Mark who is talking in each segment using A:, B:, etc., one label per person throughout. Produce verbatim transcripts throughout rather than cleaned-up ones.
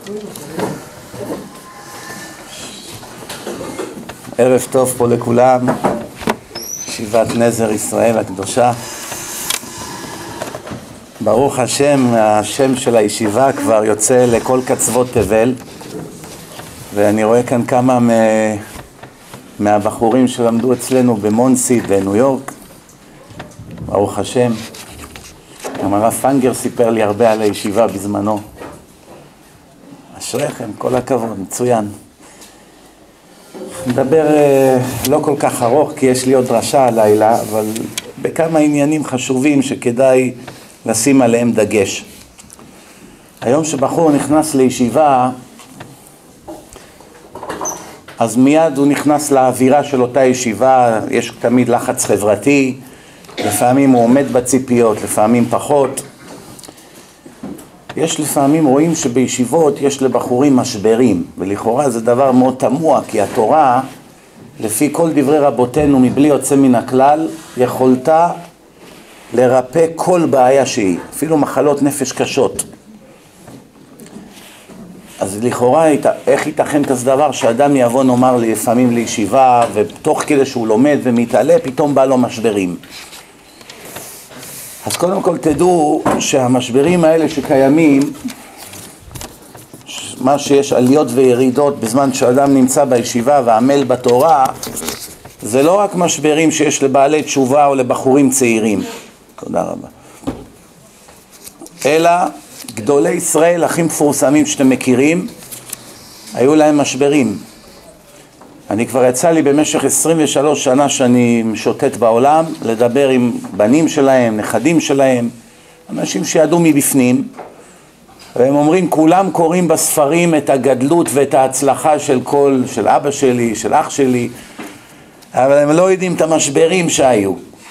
A: ערב טוב פה לכולם, ישיבת נזר ישראל הקדושה. ברוך השם, השם של הישיבה כבר יוצא לכל קצוות תבל, ואני רואה כאן כמה מ... מהבחורים שלמדו אצלנו במונסי בניו יורק. ברוך השם. גם הרב פנגר סיפר לי הרבה על הישיבה בזמנו. אשריכם, כל הכבוד, מצוין. נדבר לא כל כך ארוך כי יש לי עוד דרשה הלילה, אבל בכמה עניינים חשובים שכדאי לשים עליהם דגש. היום שבחור נכנס לישיבה, אז מיד הוא נכנס לאווירה של אותה ישיבה. יש תמיד לחץ חברתי, לפעמים הוא עומד בציפיות, לפעמים פחות. יש לפעמים רואים שבישיבות יש לבחורים משברים, ולכאורה זה דבר מאוד תמוה, כי התורה, לפי כל דברי רבותינו מבלי יוצא מן הכלל, יכולתה לרפא כל בעיה שהיא, אפילו מחלות נפש קשות. אז לכאורה, איך ייתכן כזה דבר שאדם יבוא נאמר לפעמים לישיבה, ותוך כדי שהוא לומד ומתעלה, פתאום בא לו משברים. אז קודם כל תדעו שהמשברים האלה שקיימים, מה שיש עליות וירידות בזמן שאדם נמצא בישיבה ועמל בתורה, זה לא רק משברים שיש לבעלי תשובה או לבחורים צעירים, תודה רבה, אלא גדולי ישראל הכי מפורסמים שאתם מכירים, היו להם משברים. אני כבר יצא לי במשך עשרים ושלוש שנה שאני משוטט בעולם, לדבר עם בנים שלהם, נכדים שלהם, אנשים שידעו מבפנים, והם אומרים, כולם קוראים בספרים את הגדלות ואת ההצלחה של כל, של אבא שלי, של אח שלי, אבל הם לא יודעים את המשברים שהיו.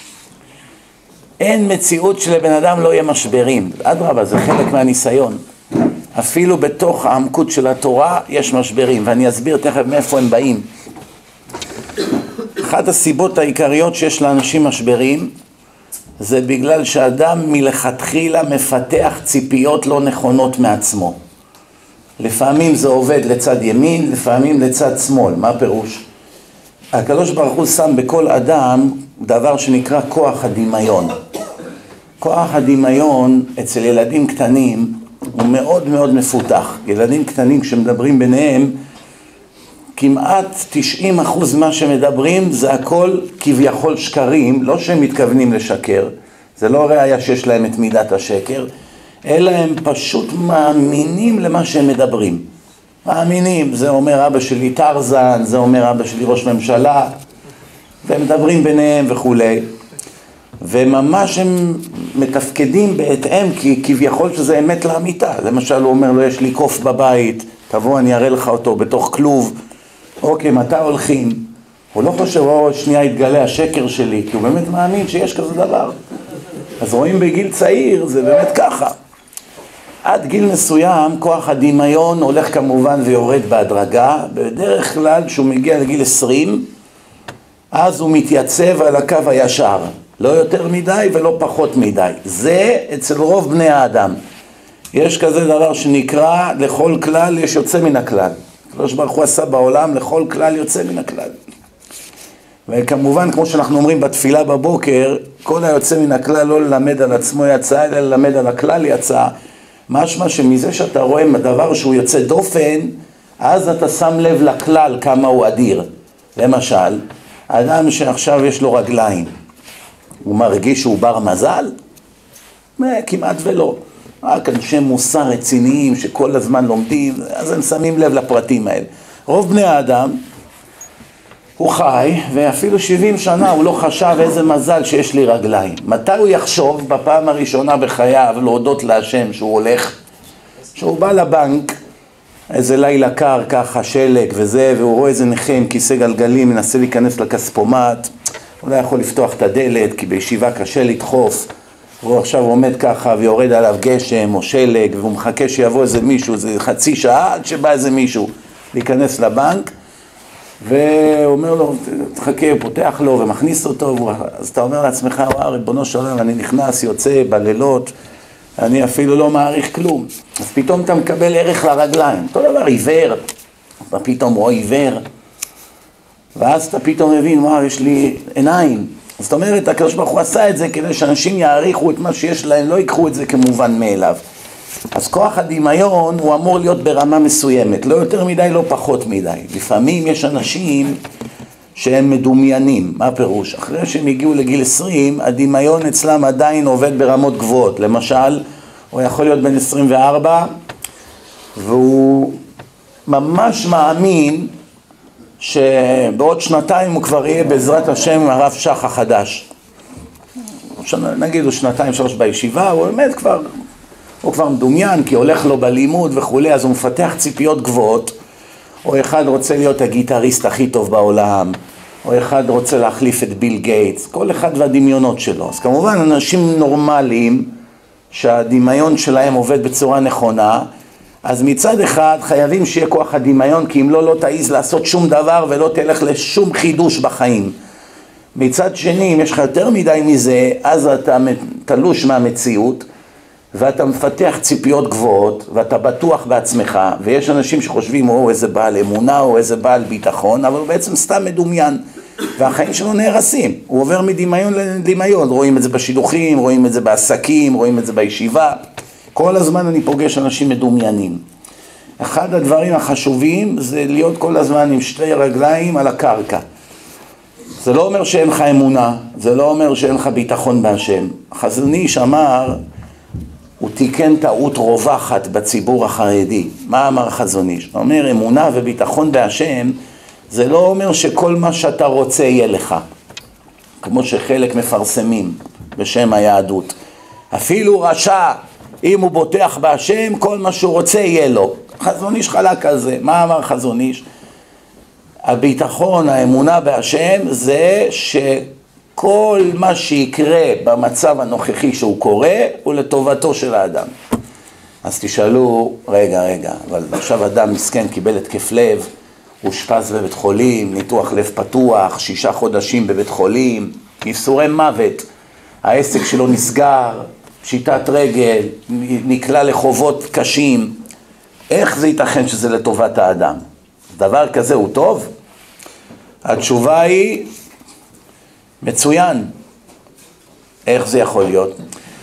A: אין מציאות שלבן אדם לא יהיה משברים. אדרבה, זה חלק מהניסיון. אפילו בתוך העמקות של התורה יש משברים, ואני אסביר תכף מאיפה הם באים. אחת הסיבות העיקריות שיש לאנשים משברים, זה בגלל שאדם מלכתחילה מפתח ציפיות לא נכונות מעצמו. לפעמים זה עובד לצד ימין, לפעמים לצד שמאל. מה הפירוש? הקדוש ברוך הוא שם בכל אדם דבר שנקרא כוח הדמיון. כוח הדמיון אצל ילדים קטנים הוא מאוד מאוד מפותח. ילדים קטנים כשמדברים ביניהם, כמעט תשעים אחוז מה שמדברים זה הכל כביכול שקרים, לא שהם מתכוונים לשקר, זה לא ראיה שיש להם את מידת השקר, אלא הם פשוט מאמינים למה שהם מדברים. מאמינים, זה אומר אבא שלי טרזן, זה אומר אבא שלי ראש ממשלה, והם מדברים ביניהם וכו'. וממש הם מתפקדים בהתאם, כי כביכול שזה אמת לאמיתה. למשל הוא אומר לו, יש לי קוף בבית, תבוא אני אראה לך אותו בתוך כלוב. אוקיי, מתי הולכים? הוא לא חושב, או שנייה יתגלה השקר שלי, כי הוא באמת מאמין שיש כזה דבר. אז רואים בגיל צעיר, זה באמת ככה. עד גיל מסוים, כוח הדמיון הולך כמובן ויורד בהדרגה. בדרך כלל, כשהוא מגיע לגיל עשרים, אז הוא מתייצב על הקו הישר. לא יותר מדי ולא פחות מדי. זה אצל רוב בני האדם. יש כזה דבר שנקרא, לכל כלל יש יוצא מן הכלל. הקדוש ברוך הוא עשה בעולם, לכל כלל יוצא מן הכלל. וכמובן, כמו שאנחנו אומרים בתפילה בבוקר, כל היוצא מן הכלל לא ללמד על עצמו יצא, אלא ללמד על הכלל יצא. משמע שמזה שאתה רואה דבר שהוא יוצא דופן, אז אתה שם לב לכלל כמה הוא אדיר. למשל, אדם שעכשיו יש לו רגליים, הוא מרגיש שהוא בר מזל? כמעט ולא. רק אנשי מוסר רציניים שכל הזמן לומדים, אז הם שמים לב לפרטים האלה. רוב בני האדם, הוא חי, ואפילו שבעים שנה הוא לא חשב איזה מזל שיש לי רגליים. מתי הוא יחשוב בפעם הראשונה בחייו להודות להשם שהוא הולך? שהוא בא לבנק, איזה לילה קר ככה, שלג וזה, והוא רואה איזה נכה עם כיסא גלגלים, מנסה להיכנס לכספומט, הוא לא יכול לפתוח את הדלת, כי בישיבה קשה לדחוף, הוא עכשיו עומד ככה ויורד עליו גשם או שלג, והוא מחכה שיבוא איזה מישהו, זה חצי שעה עד שבא איזה מישהו להיכנס לבנק, והוא אומר לו, תחכה, פותח לו ומכניס אותו, אז אתה אומר לעצמך, וואו, ריבונו של עולם, אני נכנס, יוצא בלילות, אני אפילו לא מעריך כלום. אז פתאום אתה מקבל ערך לרגליים. אותו דבר עיוור, אתה פתאום רואה עיוור, ואז אתה פתאום מבין, וואו, יש לי עיניים. זאת אומרת, הקדוש ברוך הוא עשה את זה כדי שאנשים יעריכו את מה שיש להם, לא ייקחו את זה כמובן מאליו. אז כוח הדמיון הוא אמור להיות ברמה מסוימת, לא יותר מדי, לא פחות מדי. לפעמים יש אנשים שהם מדומיינים. מה הפירוש? אחרי שהם הגיעו לגיל עשרים, הדמיון אצלם עדיין עובד ברמות גבוהות. למשל, הוא יכול להיות בן עשרים וארבע, והוא ממש מאמין שבעוד שנתיים הוא כבר יהיה בעזרת השם הרב שח החדש. נגיד הוא שנתיים שלוש בישיבה, הוא באמת כבר, הוא כבר מדומיין כי הולך לו בלימוד וכולי, אז הוא מפתח ציפיות גבוהות. או אחד רוצה להיות הגיטריסט הכי טוב בעולם, או אחד רוצה להחליף את ביל גייטס, כל אחד והדמיונות שלו. אז כמובן אנשים נורמליים שהדמיון שלהם עובד בצורה נכונה, אז מצד אחד חייבים שיהיה כוח הדמיון, כי אם לא, לא תעיז לעשות שום דבר ולא תלך לשום חידוש בחיים. מצד שני, אם יש לך יותר מדי מזה, אז אתה תלוש מהמציאות, ואתה מפתח ציפיות גבוהות, ואתה בטוח בעצמך, ויש אנשים שחושבים, או איזה בעל אמונה, או איזה בעל ביטחון, אבל הוא בעצם סתם מדומיין, והחיים שלו נהרסים. הוא עובר מדמיון לדמיון, רואים את זה בשידוכים, רואים את זה בעסקים, רואים את זה בישיבה. כל הזמן אני פוגש אנשים מדומיינים. אחד הדברים החשובים זה להיות כל הזמן עם שתי רגליים על הקרקע. זה לא אומר שאין לך אמונה, זה לא אומר שאין לך ביטחון בהשם. החזון איש אמר, הוא תיקן טעות רווחת בציבור החרדי. מה אמר חזון איש? הוא אומר, אמונה וביטחון בהשם, זה לא אומר שכל מה שאתה רוצה יהיה לך. כמו שחלק מפרסמים בשם היהדות. אפילו רשע, אם הוא בוטח בהשם, כל מה שהוא רוצה יהיה לו. חזון איש חלק על זה. מה אמר חזון איש? הביטחון, האמונה בהשם, זה שכל מה שיקרה במצב הנוכחי שהוא קורה, הוא לטובתו של האדם. אז תשאלו, רגע, רגע, אבל עכשיו אדם מסכן קיבל התקף לב, הוא אושפז בבית חולים, ניתוח לב פתוח, שישה חודשים בבית חולים, ייסורי מוות, העסק שלו נסגר, פשיטת רגל, נקלע לחובות קשים. איך זה ייתכן שזה לטובת האדם? דבר כזה הוא טוב? התשובה היא מצוין. איך זה יכול להיות?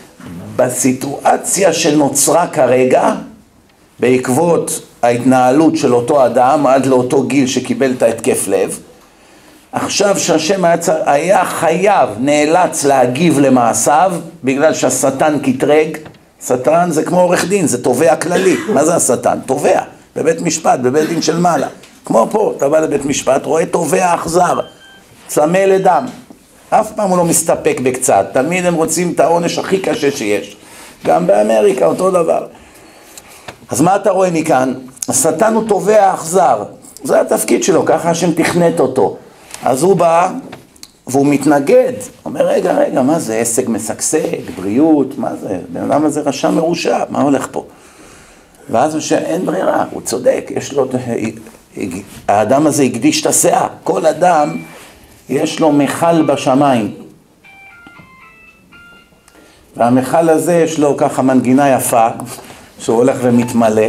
A: בסיטואציה שנוצרה כרגע, בעקבות ההתנהלות של אותו אדם עד לאותו גיל שקיבל את ההתקף לב, עכשיו שהשם היה, היה חייב, נאלץ להגיב למעשיו, בגלל שהשטן קטרג. שטן זה כמו עורך דין, זה תובע כללי. מה זה השטן? תובע, בבית משפט, בבית דין של מעלה. כמו פה, אתה בא לבית משפט, רואה תובע אכזר, צמא לדם. אף פעם הוא לא מסתפק בקצת, תמיד הם רוצים את העונש הכי קשה שיש. גם באמריקה אותו דבר. אז מה אתה רואה מכאן? השטן הוא תובע אכזר, זה התפקיד שלו, ככה השם תכנת אותו. אז הוא בא והוא מתנגד, אומר רגע רגע, מה זה עסק משגשג, בריאות, מה זה, בן אדם הזה רשע מרושע, מה הולך פה? ואז הוא שאין ברירה, הוא צודק, יש לו, האדם הזה הקדיש את הסאה, כל אדם יש לו מחל בשמיים, והמחל הזה יש לו ככה מנגינה יפה, שהוא הולך ומתמלא,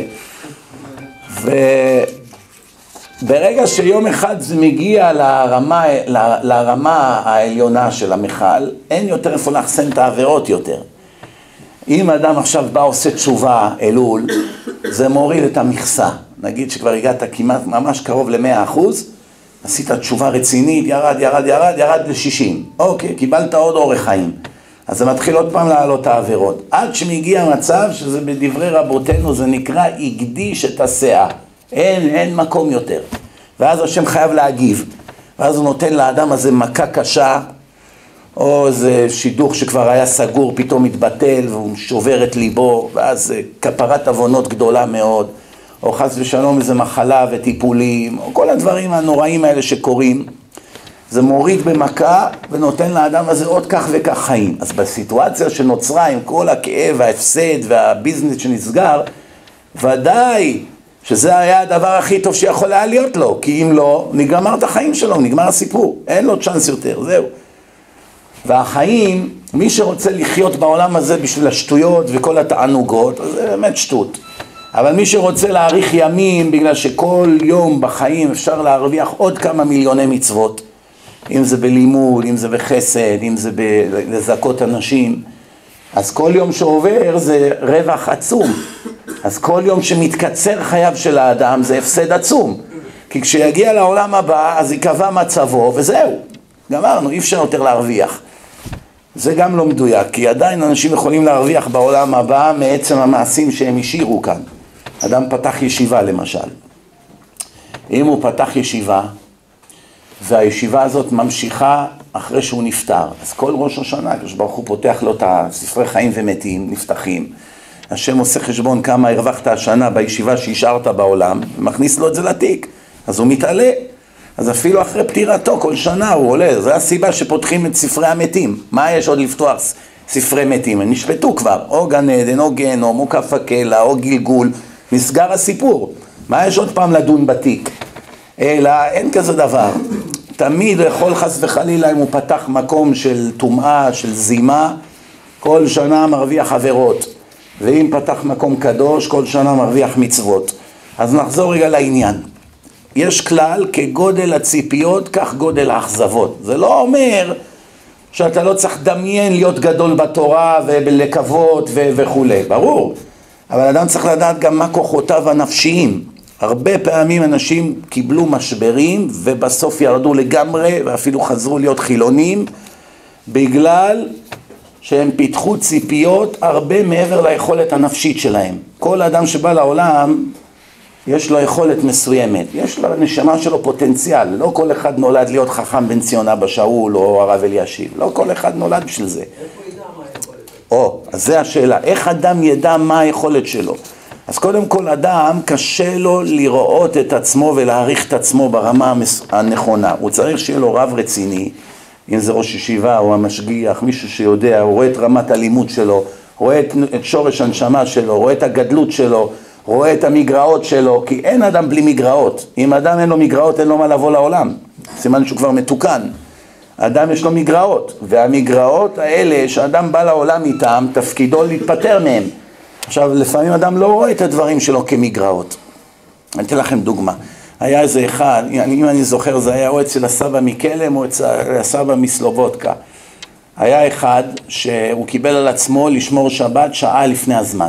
A: וברגע שיום אחד זה מגיע לרמה, לרמה העליונה של המחל, אין יותר איפה להחסן את העבירות יותר. אם אדם עכשיו בא עושה תשובה אלול, זה מוריד את המכסה. נגיד שכבר הגעת כמעט ממש קרוב ל-מאה אחוז, עשית תשובה רצינית, ירד, ירד, ירד, ירד ל-שישים. אוקיי, קיבלת עוד אורך חיים. אז זה מתחיל עוד פעם לעלות את העבירות. עד שמגיע מצב שזה בדברי רבותינו, זה נקרא הקדיש את הסאה. אין, אין מקום יותר. ואז השם חייב להגיב. ואז הוא נותן לאדם הזה מכה קשה, או איזה שידוך שכבר היה סגור, פתאום מתבטל, והוא שובר את ליבו, ואז כפרת עוונות גדולה מאוד, או חס ושלום איזה מחלה וטיפולים, או כל הדברים הנוראים האלה שקורים, זה מוריד במכה ונותן לאדם הזה עוד כך וכך חיים. אז בסיטואציה שנוצרה עם כל הכאב, ההפסד והביזנס שנסגר, ודאי שזה היה הדבר הכי טוב שיכול היה להיות לו, כי אם לא, נגמר את החיים שלו, נגמר הסיפור, אין לו צ'אנס יותר, זהו. והחיים, מי שרוצה לחיות בעולם הזה בשביל השטויות וכל התענוגות, אז זה באמת שטות. אבל מי שרוצה להאריך ימים, בגלל שכל יום בחיים אפשר להרוויח עוד כמה מיליוני מצוות, אם זה בלימוד, אם זה בחסד, אם זה בלזכות אנשים, אז כל יום שעובר זה רווח עצום. אז כל יום שמתקצר חייו של האדם זה הפסד עצום. כי כשיגיע לעולם הבא, אז יקבע מצבו, וזהו. גמרנו, אי אפשר יותר להרוויח. זה גם לא מדויק, כי עדיין אנשים יכולים להרוויח בעולם הבא מעצם המעשים שהם השאירו כאן. אדם פתח ישיבה למשל. אם הוא פתח ישיבה, והישיבה הזאת ממשיכה אחרי שהוא נפטר, אז כל ראש השנה, הקדוש ברוך הוא פותח לו את הספרי חיים ומתים, נפתחים. השם עושה חשבון כמה הרווחת השנה בישיבה שהשארת בעולם, ומכניס לו את זה לתיק. אז הוא מתעלה. אז אפילו אחרי פטירתו, כל שנה הוא עולה. זו הסיבה שפותחים את ספרי המתים. מה יש עוד לפתוח ספרי מתים? הם נשפטו כבר. או גן עדן, או גיהנום, או כף הקלע, או גלגול. נסגר הסיפור. מה יש עוד פעם לדון בתיק? אלא אין כזה דבר. תמיד יכול חס וחלילה אם הוא פתח מקום של טומאה, של זימה, כל שנה מרוויח עבירות. ואם פתח מקום קדוש, כל שנה מרוויח מצוות. אז נחזור רגע לעניין. יש כלל כגודל הציפיות, כך גודל האכזבות. זה לא אומר שאתה לא צריך דמיין להיות גדול בתורה ולקוות ו- וכו'. ברור. אבל אדם צריך לדעת גם מה כוחותיו הנפשיים. הרבה פעמים אנשים קיבלו משברים ובסוף ירדו לגמרי ואפילו חזרו להיות חילונים בגלל שהם פיתחו ציפיות הרבה מעבר ליכולת הנפשית שלהם. כל אדם שבא לעולם יש לו יכולת מסוימת, יש לו נשמה שלו פוטנציאל, לא כל אחד נולד להיות חכם בן ציון אבא שאול או הרב אלישיב, לא כל אחד נולד בשביל זה.
B: איך הוא ידע מה היכולת?
A: או, אז זה השאלה, איך אדם ידע מה היכולת שלו? אז קודם כל אדם קשה לו לראות את עצמו ולהעריך את עצמו ברמה הנכונה. הוא צריך שיהיה לו רב רציני, אם זה ראש ישיבה או המשגיח, מישהו שיודע, הוא רואה את רמת הלימוד שלו, רואה את, את שורש הנשמה שלו, רואה את הגדלות שלו, רואה את המגרעות שלו, כי אין אדם בלי מגרעות. אם אדם אין לו מגרעות, אין לו מה לבוא לעולם. סימן שהוא כבר מתוקן. אדם יש לו מגרעות, והמגרעות האלה שאדם בא לעולם איתם, תפקידו להתפטר מהם. עכשיו, לפעמים אדם לא רואה את הדברים שלו כמגרעות. אני אתן לכם דוגמה. היה איזה אחד, אם אני זוכר, זה היה או אצל הסבא מקלם או אצל הסבא מסלובודקה. היה אחד שהוא קיבל על עצמו לשמור שבת שעה לפני הזמן.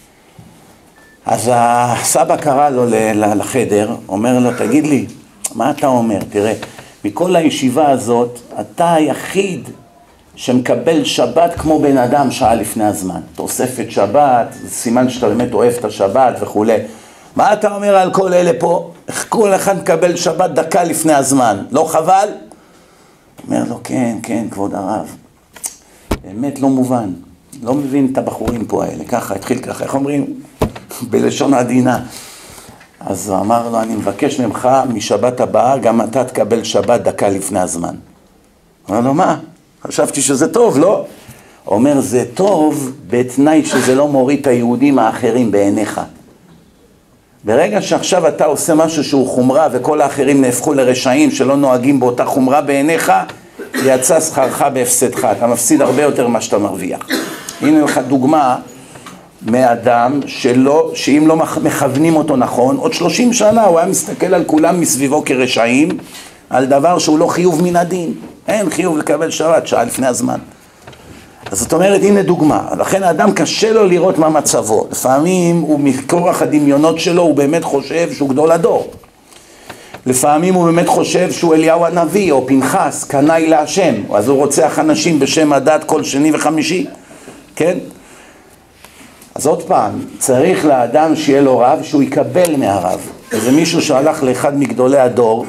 A: אז הסבא קרא לו לחדר, אומר לו, תגיד לי, מה אתה אומר? תראה, מכל הישיבה הזאת, אתה היחיד שמקבל שבת כמו בן אדם שעה לפני הזמן. תוספת שבת, זה סימן שאתה באמת אוהב את השבת וכו'. מה אתה אומר על כל אלה פה? איך כל אחד מקבל שבת דקה לפני הזמן? לא חבל? אומר לו, כן, כן, כבוד הרב. באמת לא מובן. לא מבין את הבחורים פה האלה. ככה, התחיל ככה, איך אומרים? בלשון עדינה. אז הוא אמר לו, אני מבקש ממך משבת הבאה, גם אתה תקבל שבת דקה לפני הזמן. אמר לו, מה? חשבתי שזה טוב, לא? אומר, זה טוב בתנאי שזה לא מוריד את היהודים האחרים בעיניך. ברגע שעכשיו אתה עושה משהו שהוא חומרה וכל האחרים נהפכו לרשעים שלא נוהגים באותה חומרה בעיניך, יצא שכרך בהפסדך, אתה מפסיד הרבה יותר מה שאתה מרוויח. הנה לך דוגמה מאדם שלא, שאם לא מכוונים אותו נכון, עוד שלושים שנה הוא היה מסתכל על כולם מסביבו כרשעים, על דבר שהוא לא חיוב מן הדין. אין חיוב לקבל שבת שעה לפני הזמן. אז זאת אומרת, הנה דוגמה. לכן האדם קשה לו לראות מה מצבו. לפעמים הוא מכורח הדמיונות שלו, הוא באמת חושב שהוא גדול הדור. לפעמים הוא באמת חושב שהוא אליהו הנביא או פנחס, קנאי להשם. אז הוא רוצח אנשים בשם הדת כל שני וחמישי. כן? אז עוד פעם, צריך לאדם שיהיה לו רב שהוא יקבל מהרב. זה מישהו שהלך לאחד מגדולי הדור,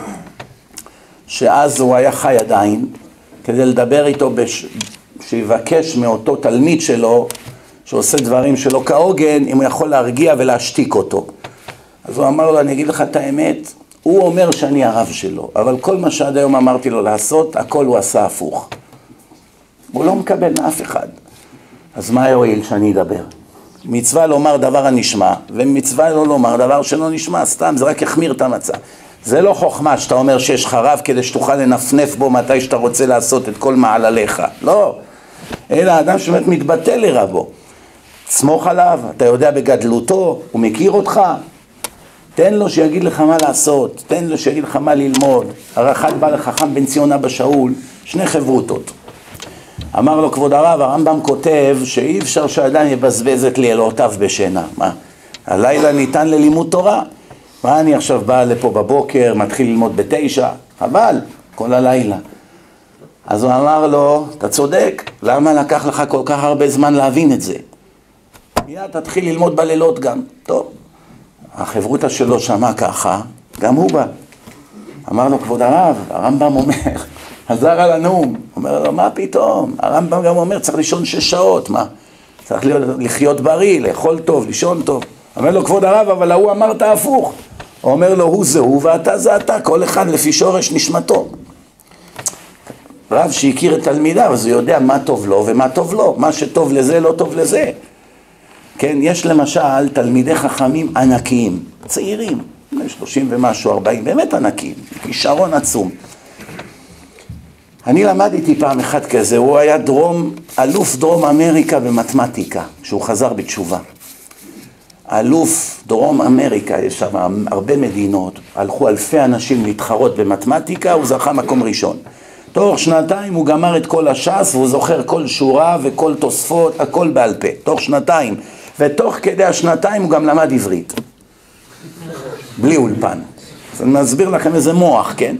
A: שאז הוא היה חי עדיין, כדי לדבר איתו, בש... שיבקש מאותו תלמיד שלו, שעושה דברים שלא כהוגן, אם הוא יכול להרגיע ולהשתיק אותו. אז הוא אמר לו, אני אגיד לך את האמת, הוא אומר שאני הרב שלו, אבל כל מה שעד היום אמרתי לו לעשות, הכל הוא עשה הפוך. הוא לא מקבל מאף אחד. אז מה יועיל שאני אדבר? מצווה לומר דבר הנשמע, ומצווה לא לומר דבר שלא נשמע, סתם, זה רק יחמיר את המצב. זה לא חוכמה שאתה אומר שיש חרב כדי שתוכל לנפנף בו מתי שאתה רוצה לעשות את כל מעלליך. לא. אלא האדם שבאמת מתבטא לרבו. סמוך עליו, אתה יודע בגדלותו, הוא מכיר אותך. תן לו שיגיד לך מה לעשות, תן לו שיגיד לך מה ללמוד. הרחק בא לחכם בן ציון אבא שאול, שני חברותות. אמר לו כבוד הרב, הרמב"ם כותב שאי אפשר שאדם יבזבז את לילותיו בשינה. מה? הלילה ניתן ללימוד תורה. מה אני עכשיו בא לפה בבוקר, מתחיל ללמוד בתשע? אבל, כל הלילה. אז הוא אמר לו, אתה צודק, למה לקח לך כל כך הרבה זמן להבין את זה? מיד תתחיל ללמוד בלילות גם. טוב, החברותה שלו שמע ככה, גם הוא בא. אמר לו, כבוד הרב, הרמב"ם אומר, חזר על הנאום. אומר לו, מה פתאום? הרמב"ם גם אומר, צריך לישון שש שעות, מה? צריך לחיות בריא, לאכול טוב, לישון טוב. אומר לו, כבוד הרב, אבל הוא אמרת הפוך. הוא אומר לו, הוא זה הוא ואתה זה אתה, כל אחד לפי שורש נשמתו. רב שהכיר את תלמידיו, אז הוא יודע מה טוב לו ומה טוב לו. מה שטוב לזה לא טוב לזה. כן, יש למשל תלמידי חכמים ענקיים, צעירים, שלושים ומשהו, ארבעים, באמת ענקיים, כישרון עצום. אני למדתי פעם אחד כזה, הוא היה דרום, אלוף דרום אמריקה במתמטיקה, כשהוא חזר בתשובה. אלוף דרום אמריקה, יש שם הרבה מדינות, הלכו אלפי אנשים להתחרות במתמטיקה, הוא זכה מקום ראשון. תוך שנתיים הוא גמר את כל הש"ס, והוא זוכר כל שורה וכל תוספות, הכל בעל פה, תוך שנתיים. ותוך כדי השנתיים הוא גם למד עברית. בלי אולפן. אז אני מסביר לכם איזה מוח, כן?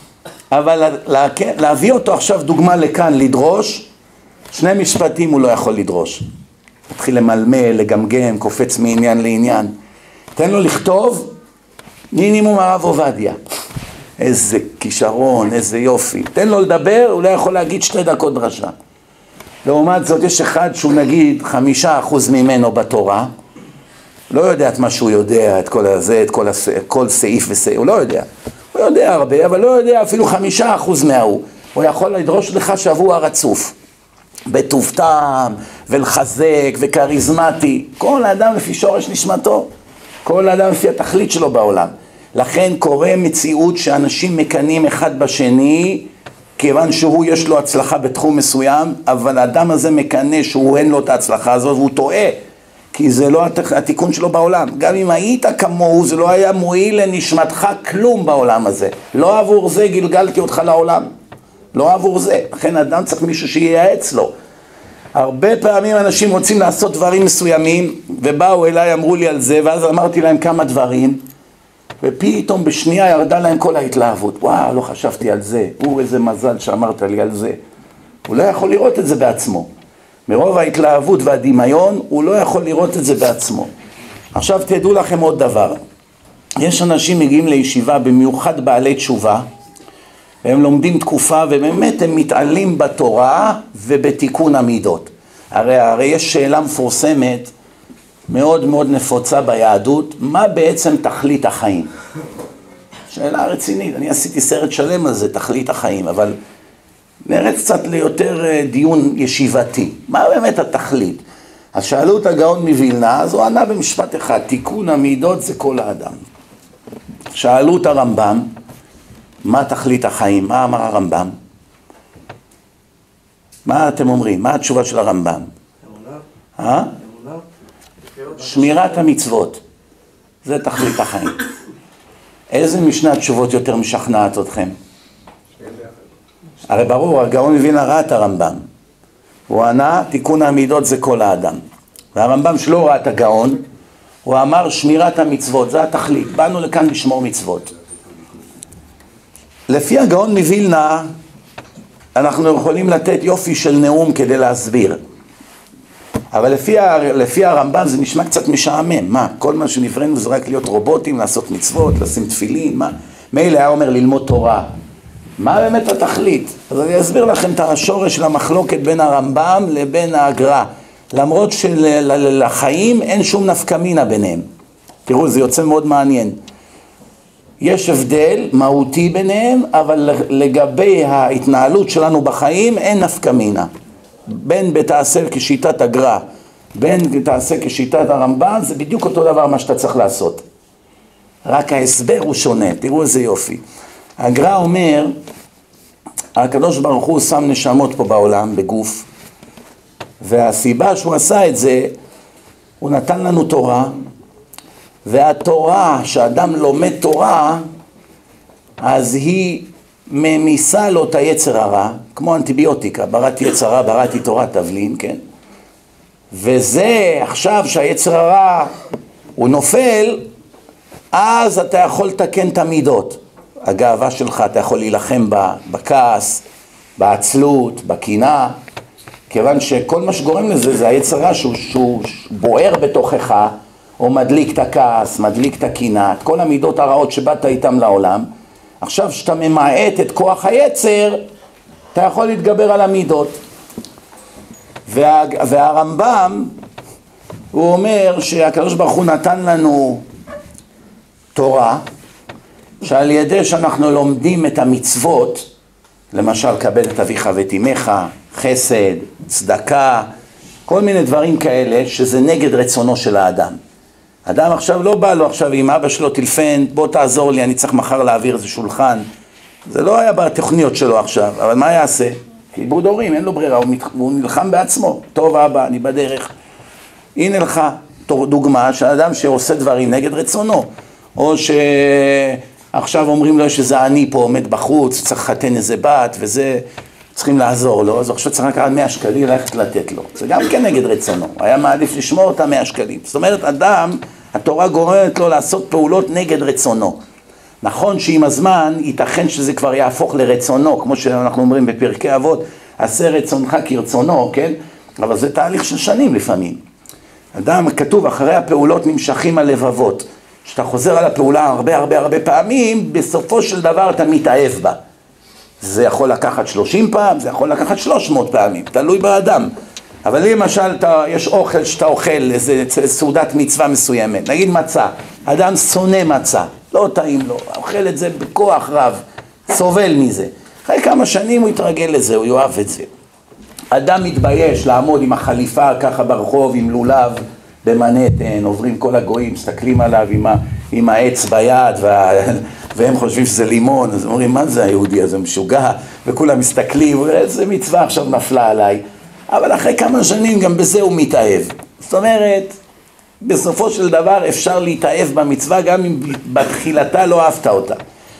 A: אבל לה, להביא אותו עכשיו דוגמה לכאן, לדרוש, שני משפטים הוא לא יכול לדרוש. התחיל למלמל, לגמגם, קופץ מעניין לעניין. תן לו לכתוב, מינימום הרב עובדיה. איזה כישרון, איזה יופי. תן לו לדבר, הוא לא יכול להגיד שתי דקות דרשה. לעומת זאת, יש אחד שהוא נגיד חמישה אחוז ממנו בתורה, לא יודע את מה שהוא יודע, את כל הזה, את כל, הס... כל סעיף וסעיף, הוא לא יודע. הוא יודע הרבה, אבל לא יודע אפילו חמישה אחוז מההוא. הוא יכול לדרוש לך שבוע רצוף. בטוב טעם, ולחזק, וכריזמטי. כל האדם לפי שורש נשמתו. כל האדם לפי התכלית שלו בעולם. לכן קורה מציאות שאנשים מקנים אחד בשני, כיוון שהוא יש לו הצלחה בתחום מסוים, אבל האדם הזה מקנה שהוא אין לו את ההצלחה הזאת, והוא טועה. כי זה לא התיקון שלו בעולם. גם אם היית כמוהו, זה לא היה מועיל לנשמתך כלום בעולם הזה. לא עבור זה גלגלתי אותך לעולם. לא עבור זה. לכן אדם צריך מישהו שייעץ לו. הרבה פעמים אנשים רוצים לעשות דברים מסוימים, ובאו אליי, אמרו לי על זה, ואז אמרתי להם כמה דברים, ופתאום בשנייה ירדה להם כל ההתלהבות. וואו, לא חשבתי על זה. הוא איזה מזל שאמרת לי על זה. הוא לא יכול לראות את זה בעצמו. מרוב ההתלהבות והדמיון, הוא לא יכול לראות את זה בעצמו. עכשיו תדעו לכם עוד דבר. יש אנשים מגיעים לישיבה, במיוחד בעלי תשובה, והם לומדים תקופה, ובאמת הם מתעלים בתורה ובתיקון המידות. הרי, הרי יש שאלה מפורסמת, מאוד מאוד נפוצה ביהדות, מה בעצם תכלית החיים? שאלה רצינית, אני עשיתי סרט שלם על זה, תכלית החיים, אבל נרד קצת ליותר דיון ישיבתי. מה באמת התכלית? אז שאלו את הגאון מווילנה, אז הוא ענה במשפט אחד, תיקון המידות זה כל האדם. שאלו את הרמב"ם, מה תכלית החיים? מה אמר הרמב"ם? מה אתם אומרים? מה התשובה של הרמב"ם? אמונה. אה? אמונה. שמירת המצוות. זה תכלית החיים. איזה משנה התשובות יותר משכנעת אתכם? הרי ברור, הגאון מווילנה ראה את הרמב"ם. הוא ענה, תיקון המידות זה כל האדם. והרמב"ם שלא ראה את הגאון, הוא אמר שמירת המצוות, זה התכלית. באנו לכאן לשמור מצוות. לפי הגאון מווילנה, אנחנו יכולים לתת יופי של נאום כדי להסביר. אבל לפי, ה... לפי הרמב"ם זה נשמע קצת משעמם. מה? כל מה שנפרנו זה רק להיות רובוטים, לעשות מצוות, לשים תפילין, מה? מילא היה אומר ללמוד תורה. מה באמת התכלית? אז אני אסביר לכם את השורש של המחלוקת בין הרמב"ם לבין האגרה. למרות שלחיים אין שום נפקמינה ביניהם. תראו, זה יוצא מאוד מעניין. יש הבדל מהותי ביניהם, אבל לגבי ההתנהלות שלנו בחיים אין נפקמינה. בין בתעשה כשיטת אגרה, בין בתעשה כשיטת הרמב"ם, זה בדיוק אותו דבר מה שאתה צריך לעשות. רק ההסבר הוא שונה, תראו איזה יופי. הגר"א אומר, הקדוש ברוך הוא שם נשמות פה בעולם, בגוף, והסיבה שהוא עשה את זה, הוא נתן לנו תורה, והתורה, שאדם לומד תורה, אז היא ממיסה לו את היצר הרע, כמו אנטיביוטיקה, בראתי יצר הרע, בראתי תורה תבלין, כן? וזה עכשיו שהיצר הרע הוא נופל, אז אתה יכול לתקן את המידות. הגאווה שלך, אתה יכול להילחם בה, בכעס, בעצלות, בקינה, כיוון שכל מה שגורם לזה זה היצר הרע שהוא, שהוא בוער בתוכך, או מדליק את הכעס, מדליק את הקינה, את כל המידות הרעות שבאת איתם לעולם. עכשיו שאתה ממעט את כוח היצר, אתה יכול להתגבר על המידות. וה, והרמב"ם, הוא אומר שהקדוש ברוך הוא נתן לנו תורה, שעל ידי שאנחנו לומדים את המצוות, למשל כבד את אביך ואת אמך, חסד, צדקה, כל מיני דברים כאלה שזה נגד רצונו של האדם. אדם עכשיו לא בא לו עכשיו עם אבא שלו טלפן, בוא תעזור לי, אני צריך מחר להעביר איזה שולחן. זה לא היה בתוכניות שלו עכשיו, אבל מה יעשה? כיבוד הורים, אין לו ברירה, הוא, מת... הוא נלחם בעצמו. טוב אבא, אני בדרך. הנה לך דוגמה של אדם שעושה דברים נגד רצונו. או שעכשיו אומרים לו שזה אני פה עומד בחוץ, צריך לחתן איזה בת וזה, צריכים לעזור לו, אז עכשיו צריך לקחת מאה שקלים ללכת לתת לו. זה גם כן נגד רצונו, היה מעדיף לשמור אותה מאה שקלים. זאת אומרת, אדם, התורה גורמת לו לעשות פעולות נגד רצונו. נכון שעם הזמן ייתכן שזה כבר יהפוך לרצונו, כמו שאנחנו אומרים בפרקי אבות, עשה רצונך כרצונו, כן? אבל זה תהליך של שנים לפעמים. אדם, כתוב, אחרי הפעולות נמשכים הלבבות. כשאתה חוזר על הפעולה הרבה הרבה הרבה פעמים, בסופו של דבר אתה מתאהב בה. זה יכול לקחת שלושים פעם, זה יכול לקחת שלוש מאות פעמים, תלוי באדם. אבל למשל, אתה, יש אוכל שאתה אוכל, איזה סעודת מצווה מסוימת, נגיד מצה, אדם שונא מצה, לא טעים לו, אוכל את זה בכוח רב, סובל מזה. אחרי כמה שנים הוא יתרגל לזה, הוא יאהב את זה. אדם מתבייש לעמוד עם החליפה ככה ברחוב, עם לולב, במנהטן, עוברים כל הגויים, מסתכלים עליו עם, ה, עם העץ ביד, וה, והם חושבים שזה לימון, אז אומרים, מה זה היהודי הזה, משוגע, וכולם מסתכלים, איזה מצווה עכשיו נפלה עליי. אבל אחרי כמה שנים גם בזה הוא מתאהב. זאת אומרת, בסופו של דבר אפשר להתאהב במצווה, גם אם בתחילתה לא אהבת אותה.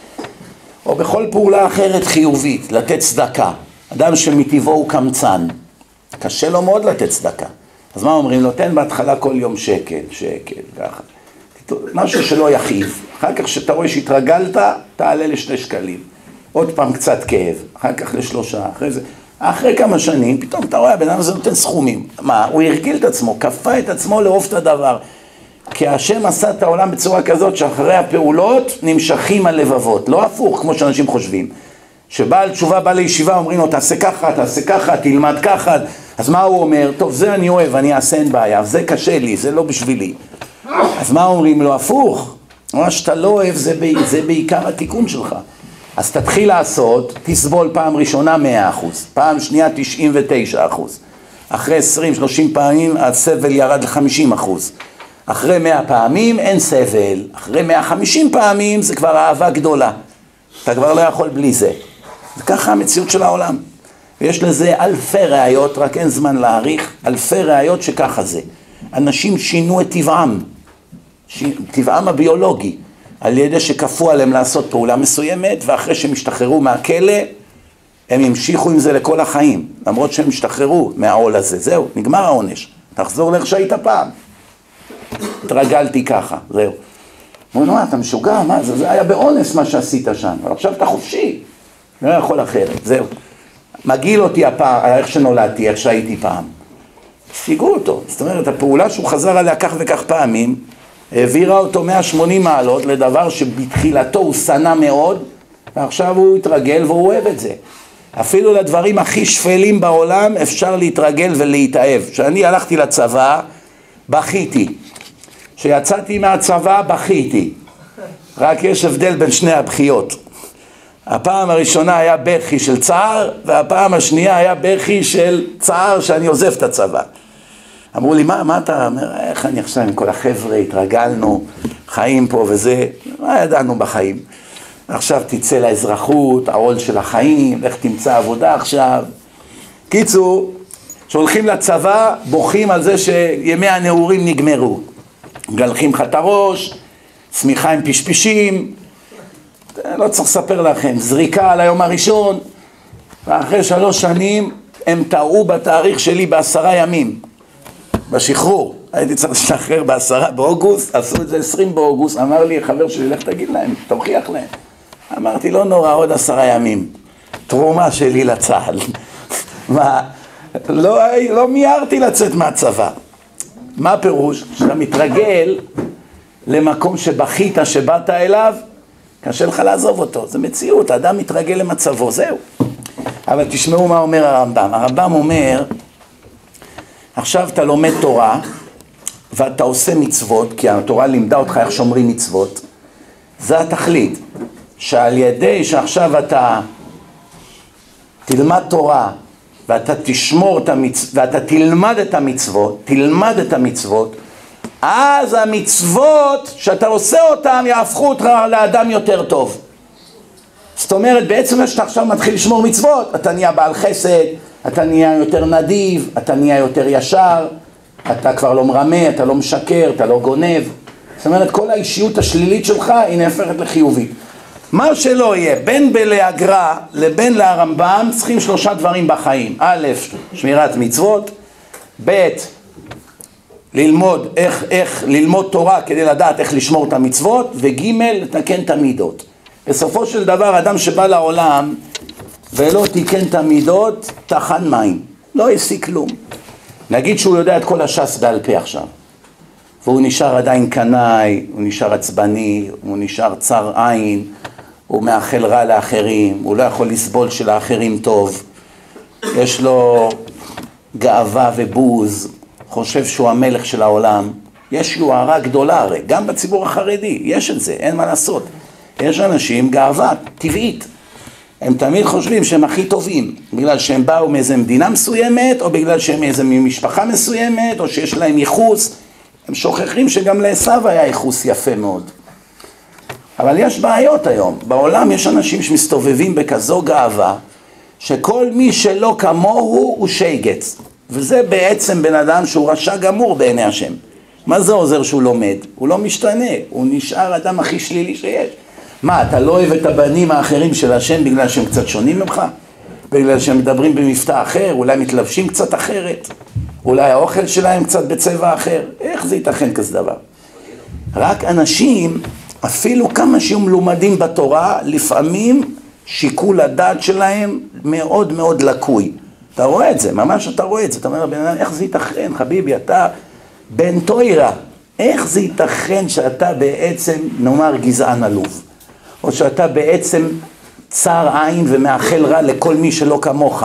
A: או בכל פעולה אחרת חיובית, לתת צדקה. אדם שמטבעו הוא קמצן, קשה לו מאוד לתת צדקה. אז מה אומרים לו? תן בהתחלה כל יום שקל, שקל, ככה. משהו שלא יכאיב. אחר כך שאתה רואה שהתרגלת, תעלה לשני שקלים. עוד פעם קצת כאב, אחר כך לשלושה, אחרי זה. אחרי כמה שנים, פתאום אתה רואה, הבן אדם הזה נותן סכומים. מה? הוא הרגיל את עצמו, כפה את עצמו לאהוב את הדבר. כי השם עשה את העולם בצורה כזאת, שאחרי הפעולות נמשכים הלבבות. לא הפוך, כמו שאנשים חושבים. שבעל תשובה בא לישיבה, אומרים לו, תעשה ככה, תעשה ככה, תלמד ככה. אז מה הוא אומר? טוב, זה אני אוהב, אני אעשה אין בעיה, זה קשה לי, זה לא בשבילי. אז מה אומרים לו? הפוך. מה שאתה לא אוהב, זה, זה בעיקר התיקון שלך. אז תתחיל לעשות, תסבול פעם ראשונה מאה אחוז, פעם שנייה תשעים ותשעה אחוז. אחרי עשרים שלושים פעמים הסבל ירד ל-חמישים אחוז. אחרי מאה פעמים אין סבל. אחרי מאה וחמישים פעמים זה כבר אהבה גדולה. אתה כבר לא יכול בלי זה. זה ככה המציאות של העולם. ויש לזה אלפי ראיות, רק אין זמן להעריך, אלפי ראיות שככה זה. אנשים שינו את טבעם, ש... טבעם הביולוגי, על ידי שכפו עליהם לעשות פעולה מסוימת, ואחרי שהם השתחררו מהכלא, הם המשיכו עם זה לכל החיים, למרות שהם השתחררו מהעול הזה. זהו, נגמר העונש. תחזור לאיך שהיית פעם. התרגלתי ככה, זהו. אומרים, מה, אתה משוגע? מה, זה, זה היה באונס מה שעשית שם, אבל עכשיו אתה חופשי. לא יכול אחרת, זהו. מגיל אותי הפעם, איך שנולדתי, איך שהייתי פעם. שיגעו אותו. זאת אומרת, הפעולה שהוא חזר עליה כך וכך פעמים, העבירה אותו מאה ושמונים מעלות לדבר שבתחילתו הוא שנא מאוד, ועכשיו הוא התרגל והוא אוהב את זה. אפילו לדברים הכי שפלים בעולם אפשר להתרגל ולהתאהב. כשאני הלכתי לצבא, בכיתי. כשיצאתי מהצבא, בכיתי. רק יש הבדל בין שני הבכיות. הפעם הראשונה היה בכי של צער, והפעם השנייה היה בכי של צער שאני עוזב את הצבא. אמרו לי, מה, מה אתה אומר? איך אני עכשיו עם כל החבר'ה, התרגלנו, חיים פה וזה. מה ידענו בחיים? עכשיו תצא לאזרחות, העול של החיים, איך תמצא עבודה עכשיו. קיצור, שהולכים לצבא, בוכים על זה שימי הנעורים נגמרו. גלחים לך את הראש, סמיכה עם פשפישים, לא צריך לספר לכם, זריקה על היום הראשון, ואחרי שלוש שנים הם טעו בתאריך שלי בעשרה ימים, בשחרור. הייתי צריך לשחרר בעשרה באוגוסט, עשו את זה עשרים באוגוסט, אמר לי חבר שלי, לך תגיד להם, תוכיח להם. אמרתי, לא נורא, עוד עשרה ימים, תרומה שלי לצהל. מה, לא, לא מיירתי לצאת מהצבא. מה הפירוש? שאתה מתרגל למקום שבחית, שבאת אליו, קשה לך לעזוב אותו. זה מציאות, האדם מתרגל למצבו, זהו. אבל תשמעו מה אומר הרמב"ם. הרמב"ם אומר, עכשיו אתה לומד תורה, ואתה עושה מצוות, כי התורה לימדה אותך איך שומרים מצוות. זה התכלית, שעל ידי שעכשיו אתה תלמד תורה, ואתה תשמור את המצוות, ואתה תלמד את המצוות, תלמד את המצוות, אז המצוות שאתה עושה אותם יהפכו אותך לאדם יותר טוב. זאת אומרת, בעצם שאתה עכשיו מתחיל לשמור מצוות, אתה נהיה בעל חסד, אתה נהיה יותר נדיב, אתה נהיה יותר ישר, אתה כבר לא מרמה, אתה לא משקר, אתה לא גונב. זאת אומרת, כל האישיות השלילית שלך היא נהפכת לחיובית. מה שלא יהיה, בין בלהגר"א לבין לרמב"ם, צריכים שלושה דברים בחיים. א', שמירת מצוות, ב', ללמוד איך, איך ללמוד תורה כדי לדעת איך לשמור את המצוות, וג', לתקן את המידות. בסופו של דבר, אדם שבא לעולם ולא תיקן את המידות, טחן מים, לא ישיג כלום. נגיד שהוא יודע את כל הש"ס בעל פה עכשיו, והוא נשאר עדיין קנאי, הוא נשאר עצבני, הוא נשאר צר עין, הוא מאחל רע לאחרים, הוא לא יכול לסבול שלאחרים טוב, יש לו גאווה ובוז, חושב שהוא המלך של העולם. יש יוהרה גדולה הרי, גם בציבור החרדי, יש את זה, אין מה לעשות. יש אנשים גאווה טבעית, הם תמיד חושבים שהם הכי טובים, בגלל שהם באו מאיזה מדינה מסוימת, או בגלל שהם מאיזה משפחה מסוימת, או שיש להם ייחוס. הם שוכחים שגם לעשו היה ייחוס יפה מאוד. אבל יש בעיות היום. בעולם יש אנשים שמסתובבים בכזו גאווה, שכל מי שלא כמוהו הוא שייגץ. וזה בעצם בן אדם שהוא רשע גמור בעיני השם. מה זה עוזר שהוא לומד? הוא לא משתנה, הוא נשאר אדם הכי שלילי שיש. מה, אתה לא אוהב את הבנים האחרים של השם בגלל שהם קצת שונים ממך? בגלל שהם מדברים במבטא אחר, אולי מתלבשים קצת אחרת? אולי האוכל שלהם קצת בצבע אחר? איך זה ייתכן כזה דבר? רק אנשים, אפילו כמה שהם מלומדים בתורה, לפעמים שיקול הדעת שלהם מאוד מאוד לקוי. אתה רואה את זה, ממש אתה רואה את זה. אתה אומר, איך זה ייתכן, חביבי, אתה בן תוירה. איך זה ייתכן שאתה בעצם, נאמר, גזען עלוב? או שאתה בעצם צר עין ומאחל רע לכל מי שלא כמוך.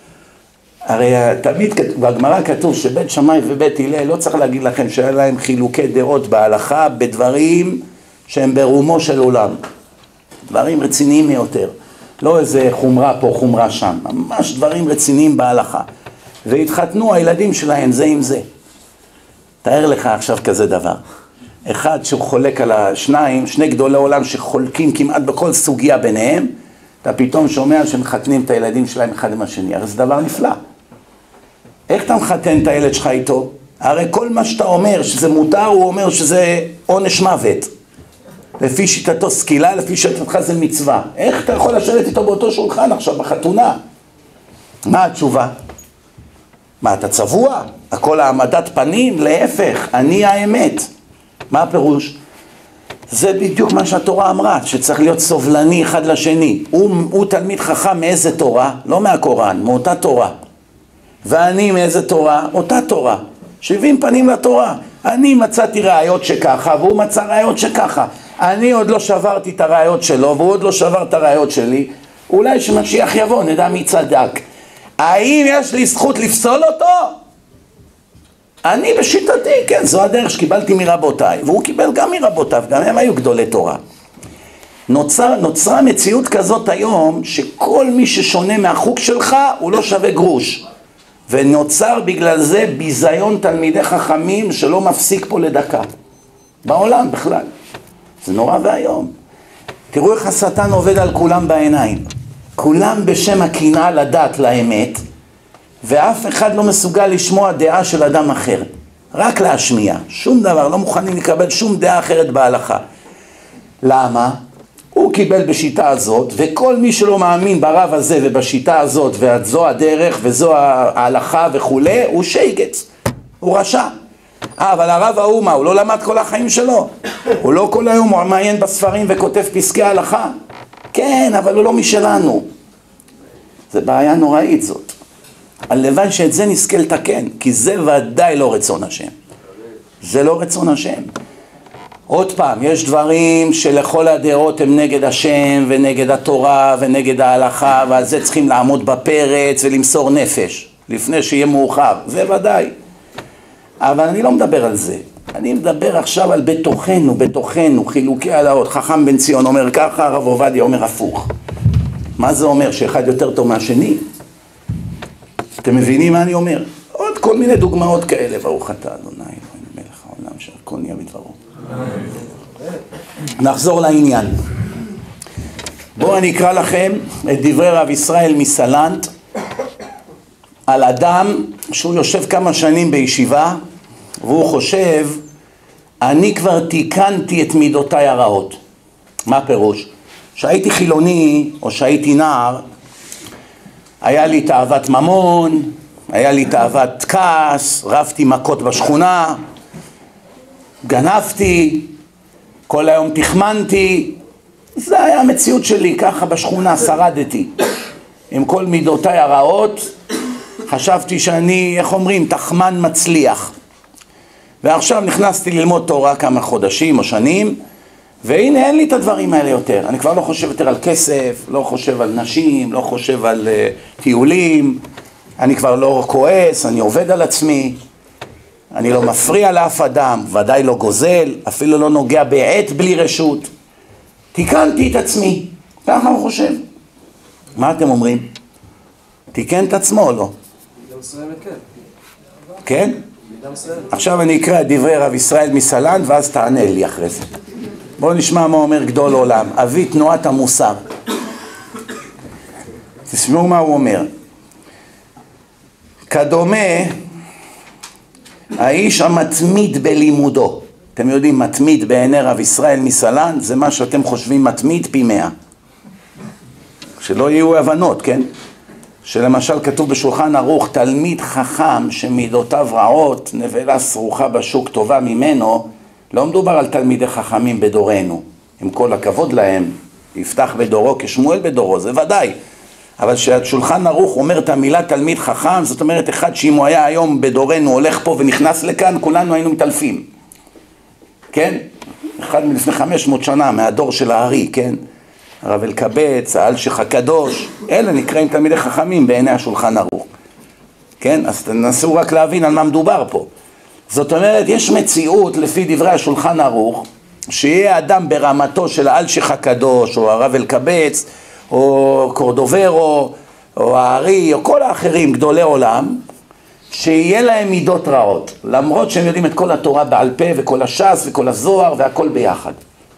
A: הרי תמיד בגמרא כתוב שבית שמאי ובית הלל, לא צריך להגיד לכם שהיה להם חילוקי דעות בהלכה בדברים שהם ברומו של עולם. דברים רציניים יותר. לא איזה חומרה פה, חומרה שם. ממש דברים רציניים בהלכה. והתחתנו הילדים שלהם זה עם זה. תאר לך עכשיו כזה דבר. אחד שהוא חולק על השניים, שני גדולי עולם שחולקים כמעט בכל סוגיה ביניהם, אתה פתאום שומע שמחתנים את הילדים שלהם אחד עם השני. הרי זה דבר נפלא. איך אתה מחתן את הילד שלך איתו? הרי כל מה שאתה אומר שזה מותר, הוא אומר שזה עונש מוות. לפי שיטתו סקילה, לפי שיטתך זה מצווה. איך אתה יכול לשבת איתו באותו שולחן עכשיו בחתונה? מה התשובה? מה, אתה צבוע? הכל העמדת פנים? להפך, אני האמת. מה הפירוש? זה בדיוק מה שהתורה אמרה, שצריך להיות סובלני אחד לשני. הוא, הוא תלמיד חכם מאיזה תורה? לא מהקוראן, מאותה תורה. ואני מאיזה תורה? אותה תורה. שבעים פנים לתורה. אני מצאתי ראיות שככה, והוא מצא ראיות שככה. אני עוד לא שברתי את הראיות שלו, והוא עוד לא שבר את הראיות שלי. אולי שמשיח יבוא, נדע מי צדק. האם יש לי זכות לפסול אותו? אני בשיטתי, כן, זו הדרך שקיבלתי מרבותיי, והוא קיבל גם מרבותיו, גם הם היו גדולי תורה. נוצר, נוצרה מציאות כזאת היום, שכל מי ששונה מהחוק שלך, הוא לא שווה גרוש. ונוצר בגלל זה ביזיון תלמידי חכמים, שלא מפסיק פה לדקה. בעולם בכלל. זה נורא והיום. תראו איך השטן עובד על כולם בעיניים. כולם בשם הקנאה לדת לאמת, ואף אחד לא מסוגל לשמוע דעה של אדם אחר. רק להשמיע. שום דבר, לא מוכנים לקבל שום דעה אחרת בהלכה. למה? הוא קיבל בשיטה הזאת, וכל מי שלא מאמין ברב הזה ובשיטה הזאת, וזו הדרך וזו ההלכה וכולי, הוא שייגץ, הוא רשע. אה, אבל הרב ההוא מה, הוא לא למד כל החיים שלו? הוא לא כל היום מעיין בספרים וכותב פסקי הלכה? כן, אבל הוא לא משלנו. זה בעיה נוראית זאת. הלוואי שאת זה נזכה לתקן, כי זה ודאי לא רצון השם. זה לא רצון השם. עוד פעם, יש דברים שלכל הדעות הם נגד השם ונגד התורה ונגד ההלכה, ועל זה צריכים לעמוד בפרץ ולמסור נפש, לפני שיהיה מאוחר, זה ודאי. אבל אני לא מדבר על זה. אני מדבר עכשיו על בתוכנו, בתוכנו, חילוקי הלאות. חכם בן ציון אומר ככה, הרב עובדיה אומר הפוך. מה זה אומר? שאחד יותר טוב מהשני? אתם מבינים מה אני אומר? עוד כל מיני דוגמאות כאלה. ברוך אתה אדוני אלוהינו מלך העולם שהכל נהיה בדברו. נחזור לעניין. בואו אני אקרא לכם את דברי רב ישראל מסלנט על אדם שהוא יושב כמה שנים בישיבה והוא חושב, אני כבר תיקנתי את מידותיי הרעות. מה פירוש? שהייתי חילוני או שהייתי נער, היה לי תאוות ממון, היה לי תאוות כעס, רבתי מכות בשכונה, גנבתי, כל היום תחמנתי. זה היה המציאות שלי, ככה בשכונה שרדתי. עם כל מידותיי הרעות, חשבתי שאני, איך אומרים, תחמן מצליח. ועכשיו נכנסתי ללמוד תורה כמה חודשים או שנים, והנה אין לי את הדברים האלה יותר. אני כבר לא חושב יותר על כסף, לא חושב על נשים, לא חושב על uh, טיולים, אני כבר לא כועס, אני עובד על עצמי, אני לא מפריע לאף אדם, ודאי לא גוזל, אפילו לא נוגע בעט בלי רשות. תיקנתי את עצמי, ככה הוא חושב. מה אתם אומרים? תיקן את עצמו או לא?
B: מידה מסוימת כן.
A: כן?
B: מידה מסוימת.
A: עכשיו אני אקרא את דברי רב ישראל מסלנט ואז תענה לי אחרי זה. בואו נשמע מה אומר גדול עולם, אבי תנועת המוסר. תשמעו מה הוא אומר. כדומה האיש המתמיד בלימודו. אתם יודעים, מתמיד בעיני רב ישראל מסלנט זה מה שאתם חושבים מתמיד פי מאה. שלא יהיו הבנות, כן? שלמשל כתוב בשולחן ערוך, תלמיד חכם שמידותיו רעות, נבלה סרוחה בשוק טובה ממנו, לא מדובר על תלמידי חכמים בדורנו, עם כל הכבוד להם, יפתח בדורו כשמואל בדורו, זה ודאי. אבל שהשולחן ערוך אומר את המילה תלמיד חכם, זאת אומרת אחד שאם הוא היה היום בדורנו הולך פה ונכנס לכאן, כולנו היינו מתעלפים. כן? אחד מלפני חמש מאות שנה מהדור של הארי, כן? הרב אלקבץ, האלשיך הקדוש, אלה נקראים תלמידי חכמים בעיני השולחן ערוך. כן? אז תנסו רק להבין על מה מדובר פה. זאת אומרת, יש מציאות לפי דברי השולחן ערוך, שיהיה אדם ברמתו של האלשיך הקדוש, או הרב אלקבץ, או קורדוברו, או הארי, או כל האחרים, גדולי עולם, שיהיה להם מידות רעות, למרות שהם יודעים את כל התורה בעל פה, וכל הש"ס, וכל הזוהר, והכל ביחד.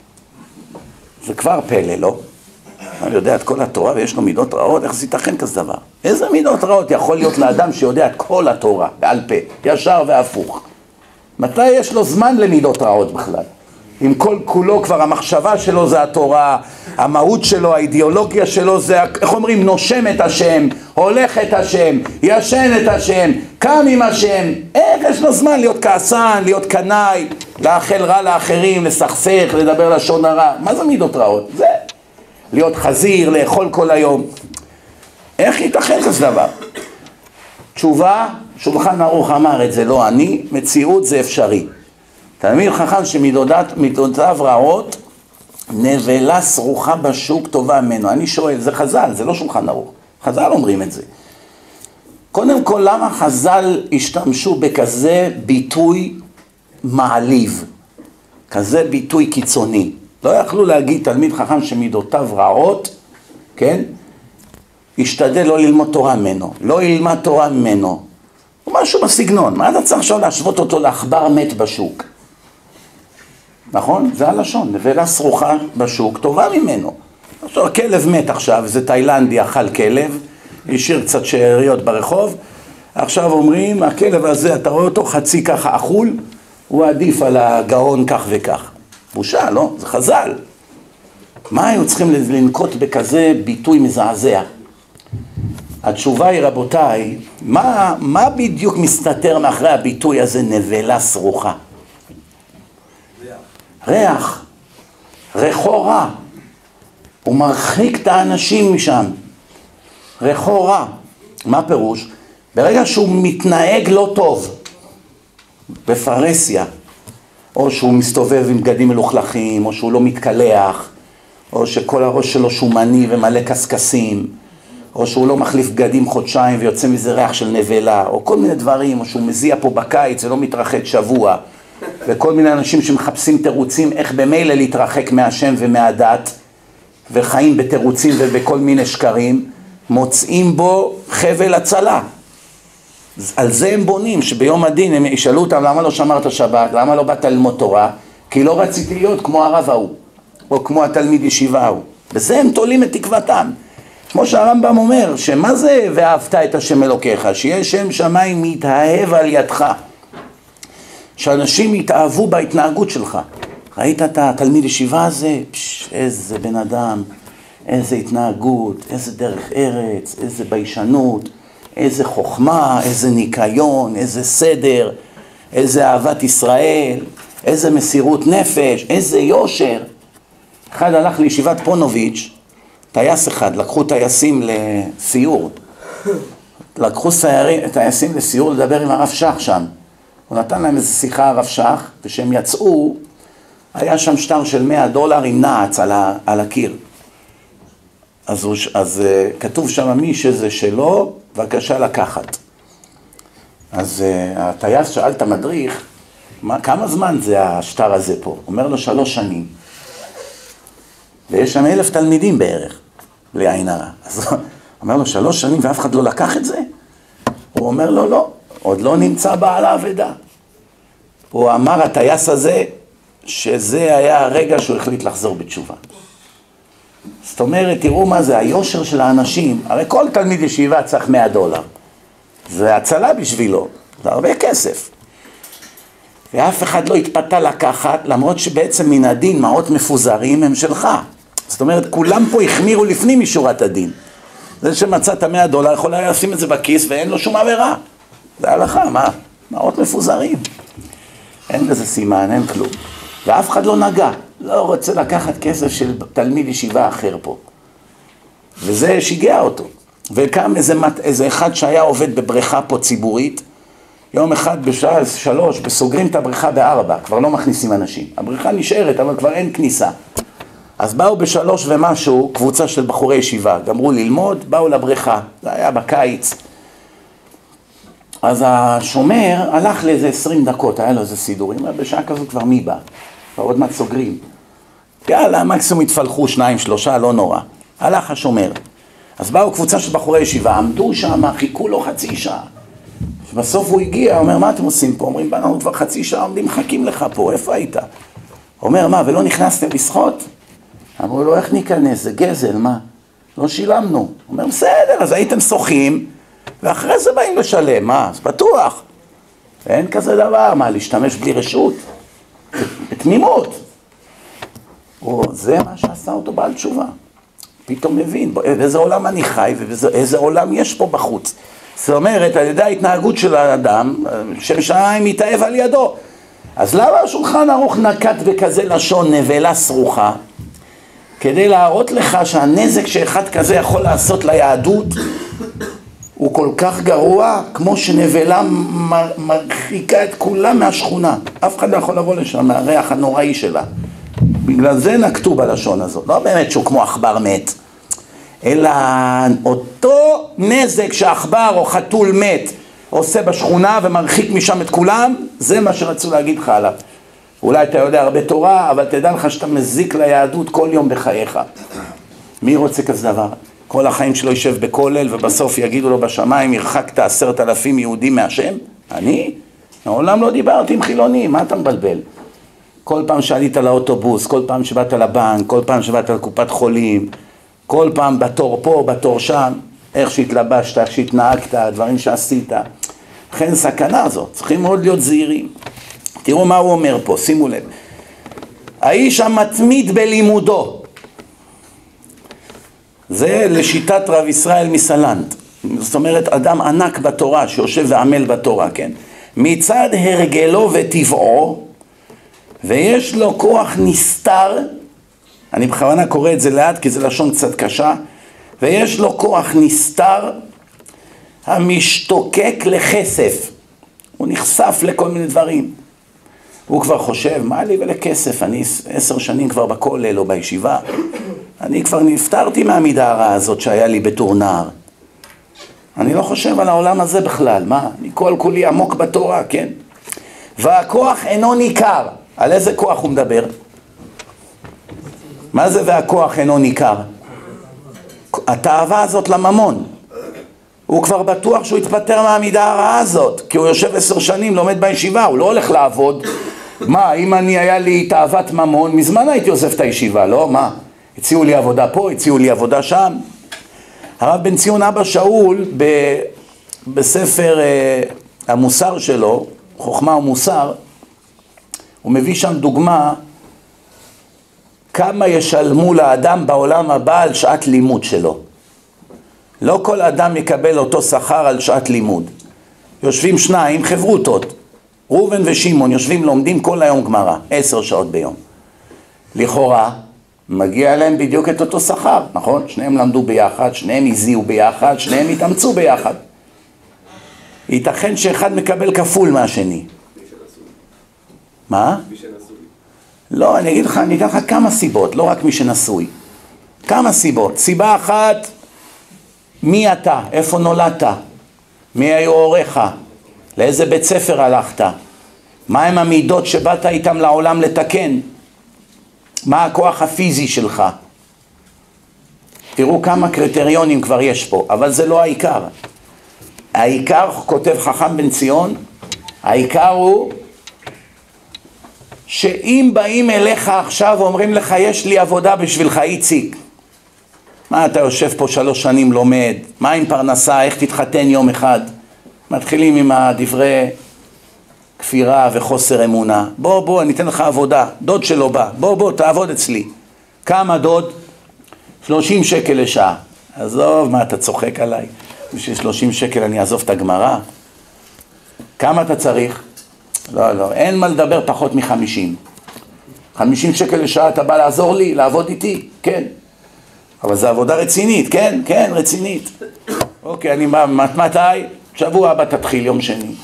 A: זה כבר פלא, לא? אני יודע את כל התורה ויש לו מידות רעות, איך זה ייתכן כזה דבר? איזה מידות רעות יכול להיות לאדם שיודע את כל התורה בעל פה, ישר והפוך? מתי יש לו זמן למידות רעות בכלל? עם כל כולו כבר המחשבה שלו זה התורה, המהות שלו, האידיאולוגיה שלו זה, איך אומרים, נושם את השם, הולך את השם, ישן את השם, קם עם השם. איך יש לו זמן להיות כעסן, להיות קנאי, לאחל רע לאחרים, לסכסך, לדבר לשון הרע? מה זה מידות רעות? זה להיות חזיר, לאכול כל היום. איך ייתכן כזה דבר? תשובה, שולחן ערוך אמר את זה, לא אני, מציאות זה אפשרי. תלמיד חכם שמידותיו רעות, נבלה סרוחה בשוק טובה ממנו. אני שואל, זה חז"ל, זה לא שולחן ערוך. חז"ל אומרים את זה. קודם כל, למה חז"ל השתמשו בכזה ביטוי מעליב? כזה ביטוי קיצוני. לא יכלו להגיד תלמיד חכם שמידותיו רעות, כן? ישתדל לא ללמוד תורה ממנו, לא ילמד תורה ממנו. הוא משהו בסגנון. מה אתה צריך עכשיו להשוות אותו לעכבר מת בשוק? נכון? זה הלשון, נבלה סרוחה בשוק, טובה ממנו. עכשיו, הכלב מת עכשיו, זה תאילנדי אכל כלב, השאיר קצת שאריות ברחוב, עכשיו אומרים, הכלב הזה, אתה רואה אותו חצי ככה אכול, הוא עדיף על הגאון כך וכך. בושה, לא? זה חז"ל. מה היו צריכים לנקוט בכזה ביטוי מזעזע? התשובה היא, רבותיי, מה, מה בדיוק מסתתר מאחרי הביטוי הזה נבלה סרוחה? ריח, ריחו רע. הוא מרחיק את האנשים משם. ריחו רע. מה פירוש? ברגע שהוא מתנהג לא טוב, בפרסיה, או שהוא מסתובב עם בגדים מלוכלכים, או שהוא לא מתקלח, או שכל הראש שלו שומני ומלא קסקסים, או שהוא לא מחליף בגדים חודשיים ויוצא מזה ריח של נבלה, או כל מיני דברים, או שהוא מזיע פה בקיץ ולא מתרחק שבוע, וכל מיני אנשים שמחפשים תירוצים איך במילא להתרחק מהשם ומהדת, וחיים בתירוצים ובכל מיני שקרים, מוצאים בו חבל הצלה. על זה הם בונים, שביום הדין הם ישאלו אותם למה לא שמרת שבת, למה לא באת ללמוד תורה, כי לא רציתי להיות כמו הרב ההוא, או כמו התלמיד ישיבה ההוא. בזה הם תולים את תקוותם. כמו שהרמב"ם אומר, שמה זה ואהבת את השם אלוקיך? שיהיה שם שמיים מתאהב על ידך. שאנשים יתאהבו בהתנהגות שלך. ראית את התלמיד ישיבה הזה? פש, איזה בן אדם, איזה התנהגות, איזה דרך ארץ, איזה ביישנות, איזה חוכמה, איזה ניקיון, איזה סדר, איזה אהבת ישראל, איזה מסירות נפש, איזה יושר. אחד הלך לישיבת פונוביץ', טייס אחד, לקחו טייסים לסיור. לקחו טייסים לסיור לדבר עם הרב שח שם. הוא נתן להם איזו שיחה הרב שח, ושהם יצאו, היה שם שטר של מאה דולר עם נעץ על, ה, על הקיר. אז, הוא, אז uh, כתוב שם מי שזה שלו, בבקשה לקחת. אז uh, הטייס שאל את המדריך, מה, כמה זמן זה השטר הזה פה? אומר לו שלוש שנים. ויש שם אלף תלמידים בערך, בלי עין הרע. אז הוא אומר לו שלוש שנים ואף אחד לא לקח את זה? הוא אומר לו לא, עוד לא נמצא בעל האבדה. הוא אמר הטייס הזה, שזה היה הרגע שהוא החליט לחזור בתשובה. זאת אומרת, תראו מה זה, היושר של האנשים, הרי כל תלמיד ישיבה צריך מאה דולר. זה הצלה בשבילו, זה הרבה כסף. ואף אחד לא התפתה לקחת, למרות שבעצם מן הדין מעות מפוזרים הם שלך. זאת אומרת, כולם פה החמירו לפנים משורת הדין. זה שמצאת מאה דולר יכול היה לשים את זה בכיס ואין לו שום עבירה. זה הלכה, מה? מעות מפוזרים. אין לזה סימן, אין כלום. ואף אחד לא נגע, לא רוצה לקחת כסף של תלמיד ישיבה אחר פה. וזה שיגע אותו. וקם איזה, איזה אחד שהיה עובד בבריכה פה ציבורית, יום אחד בשעה שלוש, בסוגרים את הבריכה בארבע, כבר לא מכניסים אנשים. הבריכה נשארת, אבל כבר אין כניסה. אז באו בשלוש ומשהו, קבוצה של בחורי ישיבה, גמרו ללמוד, באו לבריכה, זה היה בקיץ. אז השומר הלך לאיזה עשרים דקות, היה לו איזה סידורים, בשעה כזו כבר מי בא? כבר עוד מעט סוגרים. יאללה, מקסימום התפלחו שניים, שלושה, לא נורא. הלך השומר. אז באו קבוצה של בחורי ישיבה, עמדו שם, חיכו לו חצי שעה. בסוף הוא הגיע, אומר, מה אתם עושים פה? אומרים, אנחנו כבר חצי שעה עומדים, מחכים לך פה, איפה היית? אומר, מה, ולא נכנסתם לשחות? אמרו לו, איך ניכנס? זה גזל, מה? לא שילמנו. אומר, בסדר, אז הייתם שוחים, ואחרי זה באים לשלם, מה? אז בטוח. אין כזה דבר, מה, להשתמש בלי רשות? בתמימות. זה מה שעשה אותו בעל תשובה. פתאום מבין, באיזה עולם אני חי, ואיזה עולם יש פה בחוץ. זאת אומרת, על ידי ההתנהגות של האדם, שם שמיים מתאהב על ידו. אז למה השולחן ערוך נקט בכזה לשון נבלה סרוחה? כדי להראות לך שהנזק שאחד כזה יכול לעשות ליהדות, הוא כל כך גרוע, כמו שנבלה מרחיקה את כולם מהשכונה. אף אחד לא יכול לבוא לשם, מהריח הנוראי שלה. בגלל זה נקטו בלשון הזאת. לא באמת שהוא כמו עכבר מת, אלא אותו נזק שעכבר או חתול מת עושה בשכונה ומרחיק משם את כולם, זה מה שרצו להגיד לך עליו. אולי אתה יודע הרבה תורה, אבל תדע לך שאתה מזיק ליהדות כל יום בחייך. מי רוצה כזה דבר? כל החיים שלו יישב בכולל ובסוף יגידו לו בשמיים, הרחקת עשרת אלפים יהודים מהשם? אני? מעולם לא דיברתי עם חילונים, מה אתה מבלבל? כל פעם שעלית לאוטובוס, כל פעם שבאת לבנק, כל פעם שבאת לקופת חולים, כל פעם בתור פה, בתור שם, איך שהתלבשת, איך שהתנהגת, הדברים שעשית. לכן סכנה הזאת, צריכים מאוד להיות זהירים. תראו מה הוא אומר פה, שימו לב. האיש המתמיד בלימודו, זה לשיטת רב ישראל מסלנט. זאת אומרת, אדם ענק בתורה, שיושב ועמל בתורה, כן? מצד הרגלו וטבעו, ויש לו כוח נסתר, אני בכוונה קורא את זה לאט כי זה לשון קצת קשה, ויש לו כוח נסתר, המשתוקק לכסף. הוא נחשף לכל מיני דברים. הוא כבר חושב, מה לי ולכסף? אני עשר שנים כבר בכולל או בישיבה. אני כבר נפטרתי מהמידה הרעה הזאת שהיה לי בתור נער. אני לא חושב על העולם הזה בכלל, מה? אני כל כולי עמוק בתורה, כן? והכוח אינו ניכר. על איזה כוח הוא מדבר? מה זה והכוח אינו ניכר? התאווה הזאת לממון. הוא כבר בטוח שהוא יתפטר מהמידה הרעה הזאת, כי הוא יושב עשר שנים, לומד בישיבה, הוא לא הולך לעבוד. מה, אם אני היה לי תאוות ממון, מזמן הייתי עוזב את הישיבה, לא? מה? הציעו לי עבודה פה, הציעו לי עבודה שם. הרב בן ציון אבא שאול, ב, בספר אה, המוסר שלו, חוכמה ומוסר, הוא מביא שם דוגמה כמה ישלמו לאדם בעולם הבא על שעת לימוד שלו. לא כל אדם יקבל אותו שכר על שעת לימוד. יושבים שניים, חברותות, ראובן ושמעון, יושבים לומדים כל היום גמרא, עשר שעות ביום. לכאורה, מגיע להם בדיוק את אותו שכר, נכון? שניהם למדו ביחד, שניהם הזיעו ביחד, שניהם התאמצו ביחד. ייתכן שאחד מקבל כפול מהשני. מה?
C: מי שנשוי.
A: לא, אני אגיד לך, אני אתן לך כמה סיבות, לא רק מי שנשוי. כמה סיבות. סיבה אחת, מי אתה? איפה נולדת? מי היו הוריך? לאיזה בית ספר הלכת? מה הם המידות שבאת איתם לעולם לתקן? מה הכוח הפיזי שלך? תראו כמה קריטריונים כבר יש פה, אבל זה לא העיקר. העיקר, כותב חכם בן ציון, העיקר הוא שאם באים אליך עכשיו ואומרים לך, יש לי עבודה בשבילך, איציק, מה אתה יושב פה שלוש שנים לומד, מה עם פרנסה, איך תתחתן יום אחד, מתחילים עם הדברי כפירה וחוסר אמונה, בוא בוא אני אתן לך עבודה, דוד שלו בא, בוא בוא תעבוד אצלי, כמה דוד? שלושים שקל לשעה. עזוב, מה אתה צוחק עליי, בשביל שלושים שקל אני אעזוב את הגמרא, כמה אתה צריך? לא, לא, אין מה לדבר פחות מחמישים. חמישים שקל לשעה אתה בא לעזור לי, לעבוד איתי? כן. אבל זו עבודה רצינית, כן, כן, רצינית. אוקיי, אני מתי? שבוע הבא תתחיל, יום שני.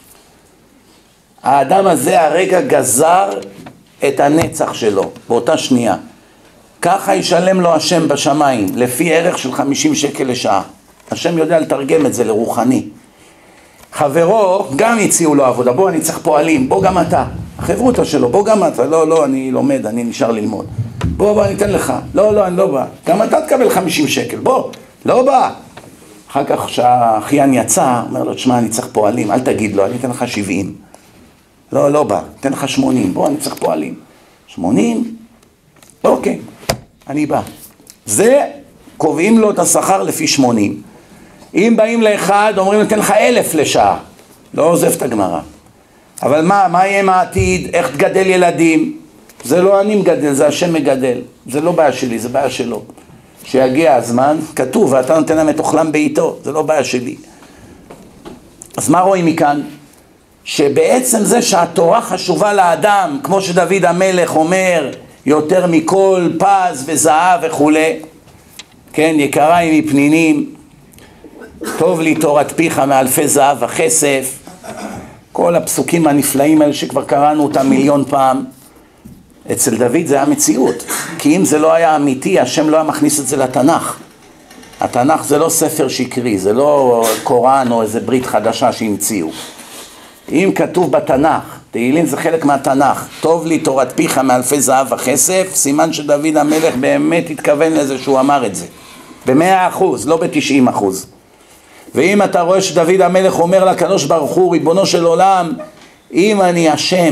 A: האדם הזה הרגע גזר את הנצח שלו, באותה שנייה. ככה ישלם לו השם בשמיים, לפי ערך של חמישים שקל לשעה. השם יודע לתרגם את זה לרוחני. חברו גם הציעו לו עבודה, בוא אני צריך פועלים, בוא גם אתה, החברותה שלו, בוא גם אתה, לא, לא, אני לומד, אני נשאר ללמוד, בוא, בוא, אני אתן לך, לא, לא, אני לא בא, גם אתה תקבל חמישים שקל, בוא, לא בא. אחר כך שהאחיין יצא, אומר לו, תשמע, אני צריך פועלים, אל תגיד לו, אני אתן לך שבעים, לא, לא בא, אתן לך שמונים, בוא, אני צריך פועלים, שמונים, אוקיי, אני בא. זה, קובעים לו את השכר לפי שמונים. אם באים לאחד, אומרים, ניתן לך אלף לשעה. לא עוזב את הגמרא. אבל מה, מה יהיה מהעתיד? איך תגדל ילדים? זה לא אני מגדל, זה השם מגדל. זה לא בעיה שלי, זה בעיה שלו. שיגיע הזמן, כתוב, ואתה נותן להם את אוכלם בעיתו. זה לא בעיה שלי. אז מה רואים מכאן? שבעצם זה שהתורה חשובה לאדם, כמו שדוד המלך אומר, יותר מכל פז וזהב וכו'. כן, יקרה היא מפנינים. טוב לי תורת פיך מאלפי זהב וכסף, כל הפסוקים הנפלאים האלה שכבר קראנו אותם מיליון פעם. אצל דוד זה היה מציאות, כי אם זה לא היה אמיתי, השם לא היה מכניס את זה לתנ"ך. התנ"ך זה לא ספר שקרי, זה לא קוראן או איזה ברית חדשה שהמציאו. אם כתוב בתנ"ך, תהילים זה חלק מהתנ"ך, טוב לי תורת פיך מאלפי זהב וכסף, סימן שדוד המלך באמת התכוון לזה שהוא אמר את זה. במאה אחוז, לא בתשעים אחוז. ואם אתה רואה שדוד המלך אומר לקדוש ברוך הוא, ריבונו של עולם, אם אני השם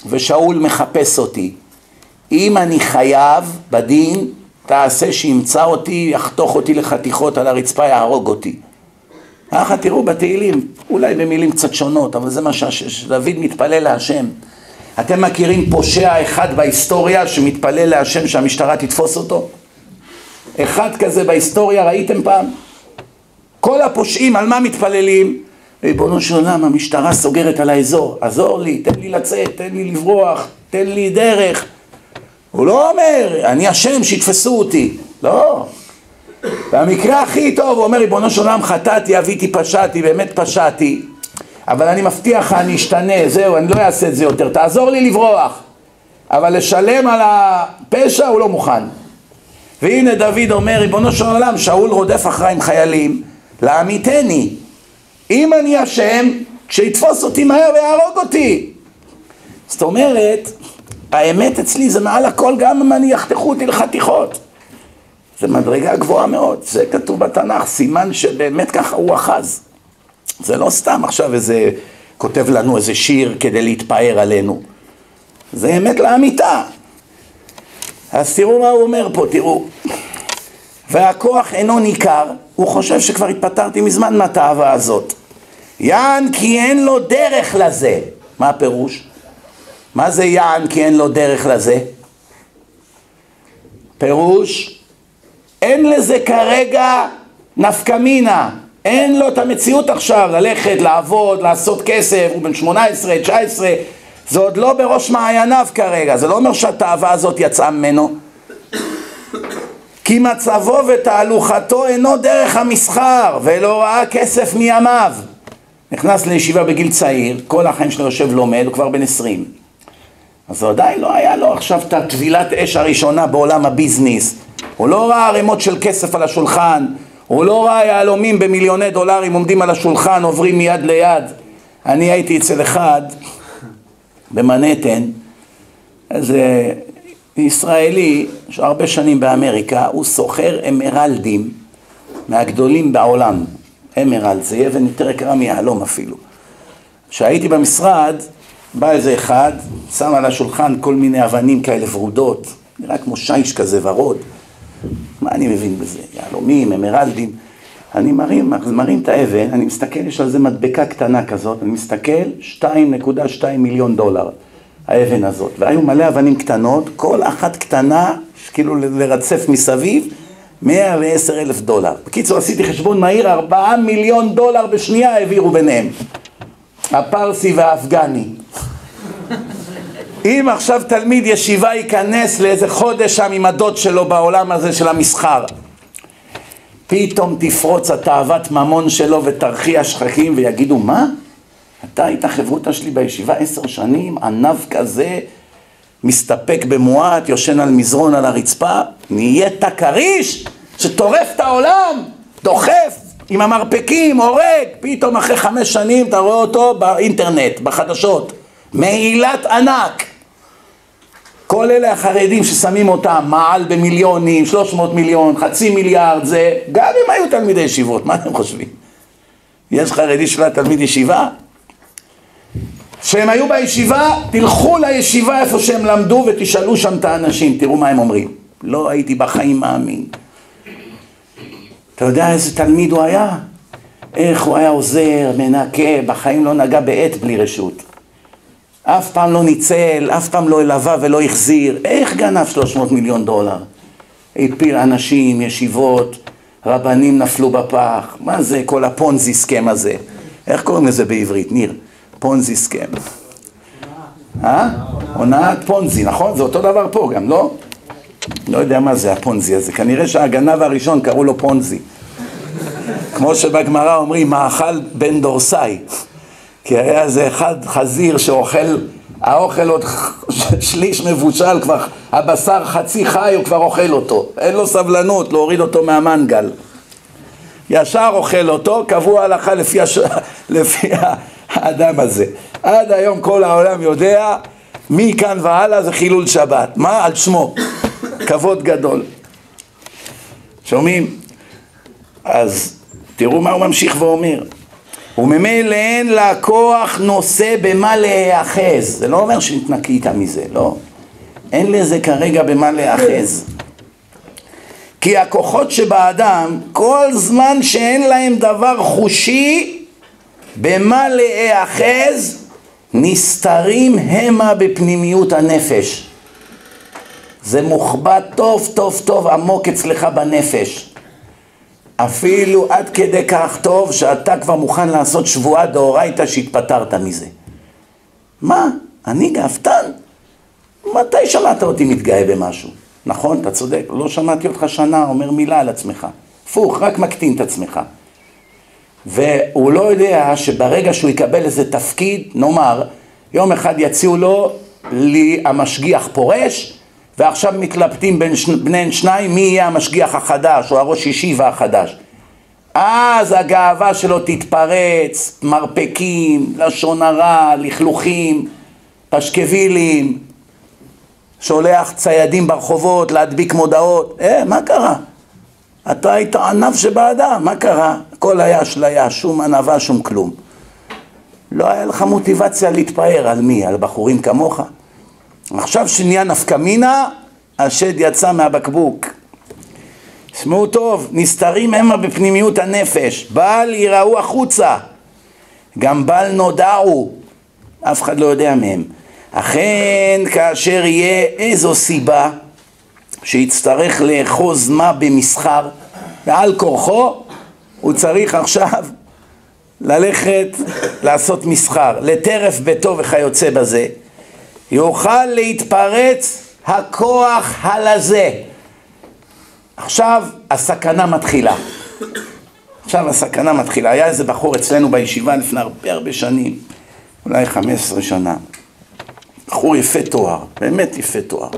A: ושאול מחפש אותי. אם אני חייב בדין, תעשה שימצא אותי, יחתוך אותי לחתיכות על הרצפה, יהרוג אותי. ככה תראו בתהילים, אולי במילים קצת שונות, אבל זה מה שדוד מתפלל להשם. אתם מכירים פושע אחד בהיסטוריה שמתפלל להשם שהמשטרה תתפוס אותו? אחד כזה בהיסטוריה ראיתם פעם? כל הפושעים על מה מתפללים? ריבונו של עולם, המשטרה סוגרת על האזור, עזור לי, תן לי לצאת, תן לי לברוח, תן לי דרך. הוא לא אומר, אני השם שיתפסו אותי, לא. והמקרה הכי טוב, הוא אומר, ריבונו של עולם, חטאתי, אביתי, פשעתי, באמת פשעתי, אבל אני מבטיח לך, אני אשתנה, זהו, אני לא אעשה את זה יותר, תעזור לי לברוח. אבל לשלם על הפשע הוא לא מוכן. והנה דוד אומר, ריבונו של עולם, שאול רודף אחריי עם חיילים, לעמיתני. אם אני השם, כשיתפוס אותי מהר ויהרוג אותי. זאת אומרת, האמת אצלי זה מעל הכל, גם אם אני יחתכו אותי לחתיכות. זה מדרגה גבוהה מאוד, זה כתוב בתנ"ך, סימן שבאמת ככה הוא אחז. זה לא סתם עכשיו איזה, כותב לנו איזה שיר כדי להתפאר עלינו. זה אמת לאמיתה. אז תראו מה הוא אומר פה, תראו. והכוח אינו ניכר, הוא חושב שכבר התפטרתי מזמן מהתאווה הזאת. יען כי אין לו דרך לזה. מה הפירוש? מה זה יען כי אין לו דרך לזה? פירוש, אין לזה כרגע נפקמינה. אין לו את המציאות עכשיו ללכת, לעבוד, לעשות כסף, הוא בן שמונה עשרה, תשע עשרה, זה עוד לא בראש מעייניו כרגע, זה לא אומר שהתאווה הזאת יצאה ממנו. כי מצבו ותהלוכתו אינו דרך המסחר, ולא ראה כסף מימיו. נכנס לישיבה בגיל צעיר, כל החיים שלו יושב לומד, הוא כבר בן עשרים. אז עדיין לא היה לו עכשיו את הטבילת אש הראשונה בעולם הביזניס. הוא לא ראה ערימות של כסף על השולחן, הוא לא ראה יהלומים במיליוני דולרים עומדים על השולחן, עוברים מיד ליד. אני הייתי אצל אחד במנהטן, איזה ישראלי שהרבה שנים באמריקה, הוא סוחר אמרלדים מהגדולים בעולם. אמרלד, זה אבן יותר יקרה מיהלום אפילו. כשהייתי במשרד, בא איזה אחד, שם על השולחן כל מיני אבנים כאלה ורודות, נראה כמו שיש כזה ורוד. מה אני מבין בזה? יהלומים, אמרלדים. אני מרים, מרים את האבן, אני מסתכל, יש על זה מדבקה קטנה כזאת, אני מסתכל, שתיים נקודה שתיים מיליון דולר, האבן הזאת. והיו מלא אבנים קטנות, כל אחת קטנה, כאילו לרצף מסביב, מאה ועשר אלף דולר. בקיצור, עשיתי חשבון מהיר, ארבעה מיליון דולר בשנייה העבירו ביניהם. הפרסי והאפגני. אם עכשיו תלמיד ישיבה ייכנס לאיזה חודש שם עם הדוד שלו בעולם הזה של המסחר, פתאום תפרוץ התאוות ממון שלו ותרחיע שחקים ויגידו, מה? אתה היית חברותה שלי בישיבה עשר שנים, ענב כזה, מסתפק במועט, יושן על מזרון על הרצפה, נהיית כריש שטורף את העולם, דוחף עם המרפקים, הורג, פתאום אחרי חמש שנים אתה רואה אותו באינטרנט, בחדשות, מעילת ענק. כל אלה החרדים ששמים אותם, מעל במיליונים, שלוש מאות מיליון, חצי מיליארד, זה גם אם היו תלמידי ישיבות, מה אתם חושבים? יש חרדי שלא תלמיד ישיבה? שהם היו בישיבה, תלכו לישיבה איפה שהם למדו ותשאלו שם את האנשים, תראו מה הם אומרים. לא הייתי בחיים מאמין. אתה יודע איזה תלמיד הוא היה? איך הוא היה עוזר, מנקה, בחיים לא נגע בעת בלי רשות. אף פעם לא ניצל, אף פעם לא הלווה ולא החזיר. איך גנב שלוש מאות מיליון דולר? הפיל אנשים, ישיבות, רבנים נפלו בפח. מה זה כל הפונזי סכם הזה? איך קוראים לזה בעברית, ניר? פונזי סכם. אה? הונאת פונזי, נכון? זה אותו דבר פה גם, לא? לא יודע מה זה הפונזי הזה. כנראה שהגנב הראשון קראו לו פונזי. כמו שבגמרא אומרים, מאכל בן דורסאי. כי היה זה אחד חזיר שאוכל, האוכל עוד שליש מבושל, כבר הבשר חצי חי, הוא כבר אוכל אותו. אין לו סבלנות להוריד אותו מהמנגל. ישר אוכל אותו, קבוע הלכה לפי, הש... לפי האדם הזה. עד היום כל העולם יודע, מכאן והלאה זה חילול שבת. מה? על שמו. כבוד גדול. שומעים? אז תראו מה הוא ממשיך ואומר. וממילא אין לכוח נושא במה להיאחז. זה לא אומר שנתנקית מזה, לא. אין לזה כרגע במה להיאחז. כי הכוחות שבאדם, כל זמן שאין להם דבר חושי במה להיאחז, נסתרים המה בפנימיות הנפש. זה מוחבא טוב טוב טוב עמוק אצלך בנפש. אפילו עד כדי כך טוב שאתה כבר מוכן לעשות שבועה דאורייתא שהתפטרת מזה. מה? אני גאוותן? מתי שמעת אותי מתגאה במשהו? נכון, אתה צודק, לא שמעתי אותך שנה אומר מילה על עצמך. פוך, רק מקטין את עצמך. והוא לא יודע שברגע שהוא יקבל איזה תפקיד, נאמר, יום אחד יציעו לו, לי המשגיח פורש, ועכשיו מתלבטים בין שני, ביניהם שניים מי יהיה המשגיח החדש או הראש ישיבה החדש. אז הגאווה שלו תתפרץ, מרפקים, לשון הרע, לכלוכים, פשקבילים, שולח ציידים ברחובות להדביק מודעות. אה, מה קרה? אתה היית ענב שבאדם, מה קרה? הכל היה אשליה, שום ענבה, שום כלום. לא היה לך מוטיבציה להתפאר על מי? על בחורים כמוך? עכשיו שנהיה נפקמינה, השד יצא מהבקבוק. שמעו טוב, נסתרים המה בפנימיות הנפש, בל יראו החוצה, גם בל נודעו, אף אחד לא יודע מהם. אכן כאשר יהיה איזו סיבה שיצטרך לאחוז מה במסחר, ועל כורחו הוא צריך עכשיו ללכת לעשות מסחר, לטרף ביתו וכיוצא בזה, יוכל להתפרץ הכוח הלזה. עכשיו הסכנה מתחילה. עכשיו הסכנה מתחילה. היה איזה בחור אצלנו בישיבה לפני הרבה הרבה שנים, אולי חמש עשרה שנה. בחור יפה תואר, באמת יפה תואר.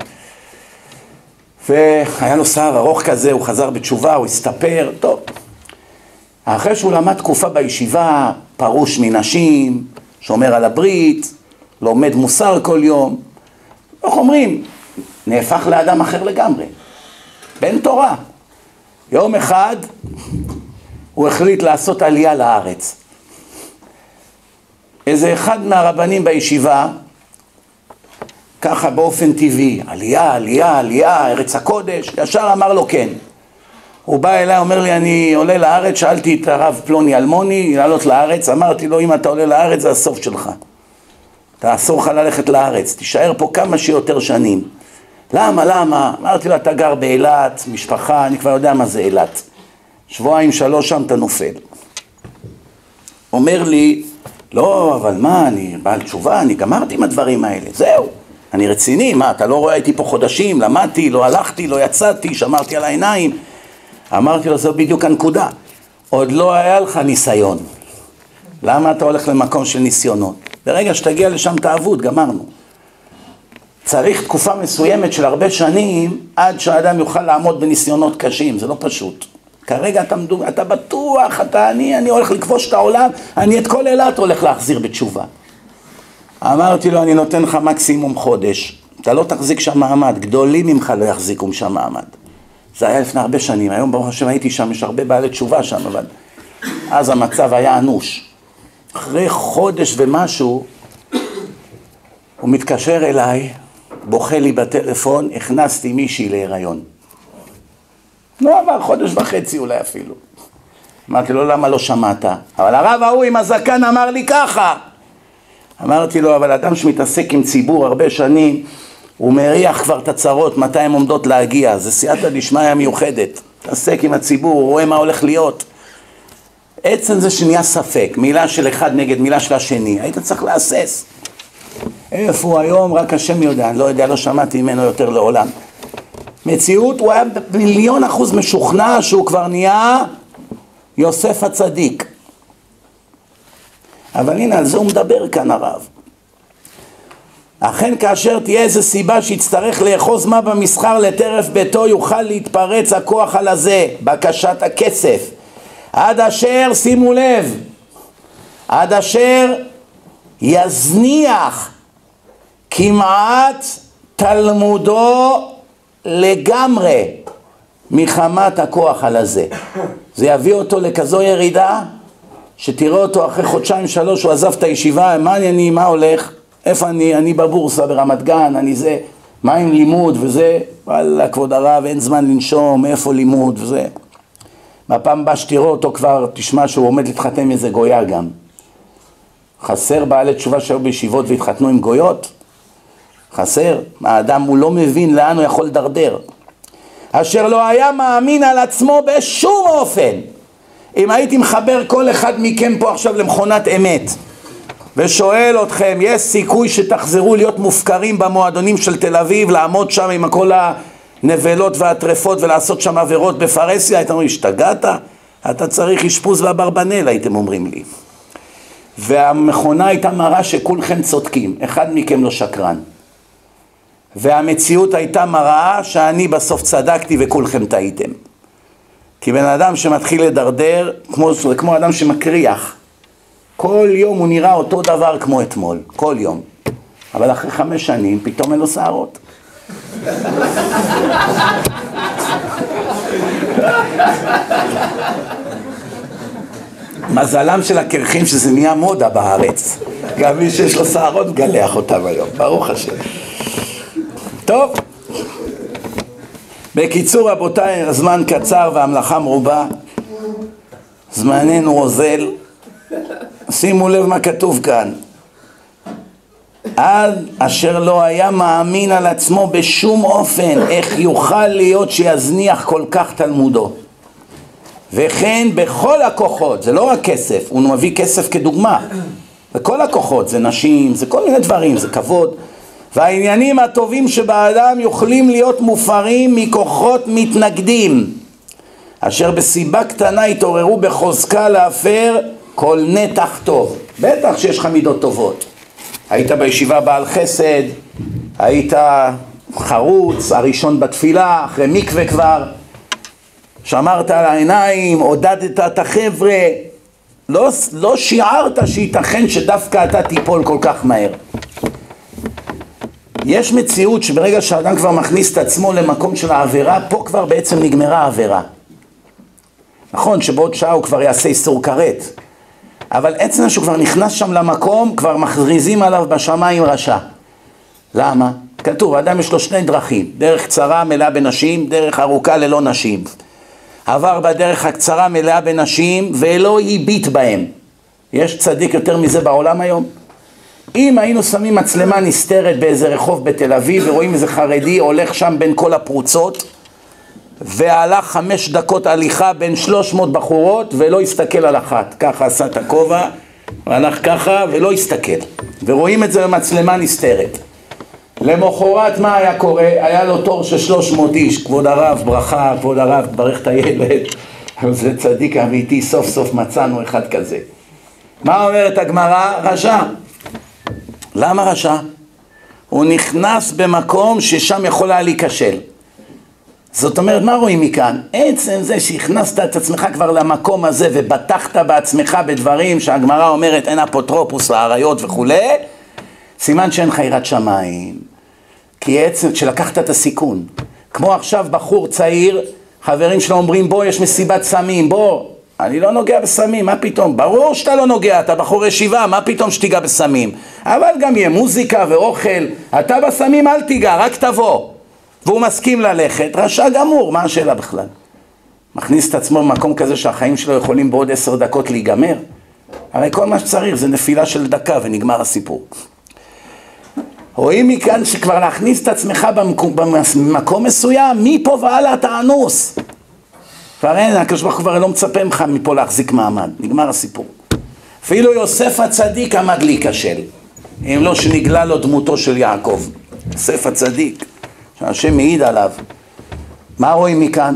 A: והיה לו שיער ארוך כזה, הוא חזר בתשובה, הוא הסתפר, טוב. אחרי שהוא למד תקופה בישיבה, פרוש מנשים, שומר על הברית, לומד מוסר כל יום, איך אומרים? נהפך לאדם אחר לגמרי, בן תורה. יום אחד הוא החליט לעשות עלייה לארץ. איזה אחד מהרבנים בישיבה, ככה באופן טבעי, עלייה, עלייה, עלייה, ארץ הקודש, ישר אמר לו כן. הוא בא אליי, אומר לי, אני עולה לארץ, שאלתי את הרב פלוני אלמוני, לעלות לארץ, אמרתי לו, אם אתה עולה לארץ, זה הסוף שלך. תאסור לך ללכת לארץ, תישאר פה כמה שיותר שנים. למה, למה? אמרתי לו, אתה גר באילת, משפחה, אני כבר יודע מה זה אילת. שבועיים, שלוש, שם אתה נופל. אומר לי, לא, אבל מה, אני בעל תשובה, אני גמרתי עם הדברים האלה, זהו. אני רציני, מה, אתה לא רואה איתי פה חודשים, למדתי, לא הלכתי, לא יצאתי, שמרתי על העיניים. אמרתי לו, זו בדיוק הנקודה. עוד לא היה לך ניסיון. למה אתה הולך למקום של ניסיונות? ברגע שתגיע לשם תעבוד, גמרנו. צריך תקופה מסוימת של הרבה שנים, עד שהאדם יוכל לעמוד בניסיונות קשים, זה לא פשוט. כרגע אתה, אתה בטוח, אתה, אני, אני הולך לכבוש את העולם, אני את כל אילת הולך להחזיר בתשובה. אמרתי לו, אני נותן לך מקסימום חודש, אתה לא תחזיק שם מעמד, גדולים ממך לא יחזיקו שם מעמד. זה היה לפני הרבה שנים, היום ברוך השם הייתי שם, יש הרבה בעלי תשובה שם, אבל אז המצב היה אנוש. אחרי חודש ומשהו, הוא מתקשר אליי, בוכה לי בטלפון, הכנסתי מישהי להיריון. לא עבר חודש וחצי אולי אפילו. אמרתי לו, למה לא שמעת? אבל הרב ההוא עם הזקן אמר לי ככה. אמרתי לו, אבל אדם שמתעסק עם ציבור הרבה שנים, הוא מריח כבר את הצרות, מתי הן עומדות להגיע. זה סייעתא דשמיא מיוחדת. תעסק עם הציבור, הוא רואה מה הולך להיות. עצם זה שנהיה ספק, מילה של אחד נגד מילה של השני, היית צריך להסס. איפה הוא היום? רק השם יודע, אני לא יודע, לא שמעתי ממנו יותר לעולם. מציאות, הוא היה במיליון אחוז משוכנע שהוא כבר נהיה יוסף הצדיק. אבל הנה, על זה הוא מדבר כאן הרב. אכן כאשר תהיה איזו סיבה שיצטרך לאחוז מה במסחר לטרף ביתו, יוכל להתפרץ הכוח על הזה, בקשת הכסף. עד אשר, שימו לב, עד אשר יזניח כמעט תלמודו לגמרי מחמת הכוח על הזה. זה יביא אותו לכזו ירידה שתראה אותו אחרי חודשיים שלוש, הוא עזב את הישיבה, מה אני, מה הולך? איפה אני? אני בבורסה ברמת גן, אני זה, מה עם לימוד וזה? וואלה, כבוד הרב, אין זמן לנשום, איפה לימוד וזה. מהפעם הבא שתראה אותו כבר, תשמע שהוא עומד להתחתן עם איזה גויה גם. חסר בעלי תשובה שהיו בישיבות והתחתנו עם גויות? חסר. האדם הוא לא מבין לאן הוא יכול לדרדר. אשר לא היה מאמין על עצמו בשום אופן. אם הייתי מחבר כל אחד מכם פה עכשיו למכונת אמת, ושואל אתכם, יש סיכוי שתחזרו להיות מופקרים במועדונים של תל אביב, לעמוד שם עם כל הנבלות והטרפות ולעשות שם עבירות בפרסיה? הייתם אומרים, השתגעת? אתה צריך אשפוז באברבנל, הייתם אומרים לי. והמכונה הייתה מראה שכולכם צודקים, אחד מכם לא שקרן. והמציאות הייתה מראה שאני בסוף צדקתי וכולכם טעיתם. כי בן אדם שמתחיל לדרדר, כמו, כמו אדם שמקריח, כל יום הוא נראה אותו דבר כמו אתמול, כל יום. אבל אחרי חמש שנים פתאום אין לו שערות. מזלם של הקרחים שזה נהיה מודה בארץ. גם מי שיש לו שערות מגלח אותם היום, ברוך השם. טוב, בקיצור רבותיי, הזמן קצר והמלאכה מרובה, זמננו אוזל. שימו לב מה כתוב כאן. עד אשר לא היה מאמין על עצמו בשום אופן, איך יוכל להיות שיזניח כל כך תלמודו. וכן בכל הכוחות, זה לא רק כסף, הוא מביא כסף כדוגמה. בכל הכוחות, זה נשים, זה כל מיני דברים, זה כבוד. והעניינים הטובים שבאדם יכולים להיות מופרים מכוחות מתנגדים, אשר בסיבה קטנה התעוררו בחוזקה להפר כל נתח טוב. בטח שיש לך מידות טובות. היית בישיבה בעל חסד, היית חרוץ, הראשון בתפילה, אחרי מקווה כבר, שמרת על העיניים, עודדת את החבר'ה, לא, לא שיערת שייתכן שדווקא אתה תיפול כל כך מהר. יש מציאות שברגע שהאדם כבר מכניס את עצמו למקום של העבירה, פה כבר בעצם נגמרה העבירה. נכון שבעוד שעה הוא כבר יעשה איסור כרת, אבל עצם שהוא כבר נכנס שם למקום, כבר מכריזים עליו בשמיים רשע. למה? כתוב, האדם יש לו שני דרכים, דרך קצרה מלאה בנשים, דרך ארוכה ללא נשים. עבר בדרך הקצרה מלאה בנשים ולא הביט בהם. יש צדיק יותר מזה בעולם היום? אם היינו שמים מצלמה נסתרת באיזה רחוב בתל אביב ורואים איזה חרדי הולך שם בין כל הפרוצות והלך חמש דקות הליכה בין שלוש מאות בחורות ולא הסתכל על אחת, ככה עשה את הכובע והלך ככה ולא הסתכל, ורואים את זה במצלמה נסתרת. למחרת מה היה קורה? היה לו תור של שלוש מאות איש, כבוד הרב ברכה, כבוד הרב ברך את הילד, זה צדיק אמיתי, סוף סוף מצאנו אחד כזה. מה אומרת הגמרא? רשע. למה רשע? הוא נכנס במקום ששם יכול היה להיכשל. זאת אומרת, מה רואים מכאן? עצם זה שהכנסת את עצמך כבר למקום הזה ובטחת בעצמך בדברים שהגמרא אומרת אין אפוטרופוס לעריות וכו', סימן שאין לך יראת שמיים. כי עצם שלקחת את הסיכון. כמו עכשיו בחור צעיר, חברים שלו אומרים בוא יש מסיבת סמים, בוא. אני לא נוגע בסמים, מה פתאום? ברור שאתה לא נוגע, אתה בחור ישיבה, מה פתאום שתיגע בסמים? אבל גם יהיה מוזיקה ואוכל, אתה בסמים אל תיגע, רק תבוא. והוא מסכים ללכת, רשע גמור, מה השאלה בכלל? מכניס את עצמו במקום כזה שהחיים שלו יכולים בעוד עשר דקות להיגמר? הרי כל מה שצריך זה נפילה של דקה ונגמר הסיפור. רואים מכאן שכבר להכניס את עצמך במקום, במקום מסוים, מפה והלאה אתה אנוס. כבר אין, הקדוש ברוך הוא כבר לא מצפה ממך מפה להחזיק מעמד, נגמר הסיפור. אפילו יוסף הצדיק עמד להיכשל, אם לא שנגלה לו דמותו של יעקב. יוסף הצדיק, שהשם מעיד עליו. מה רואים מכאן?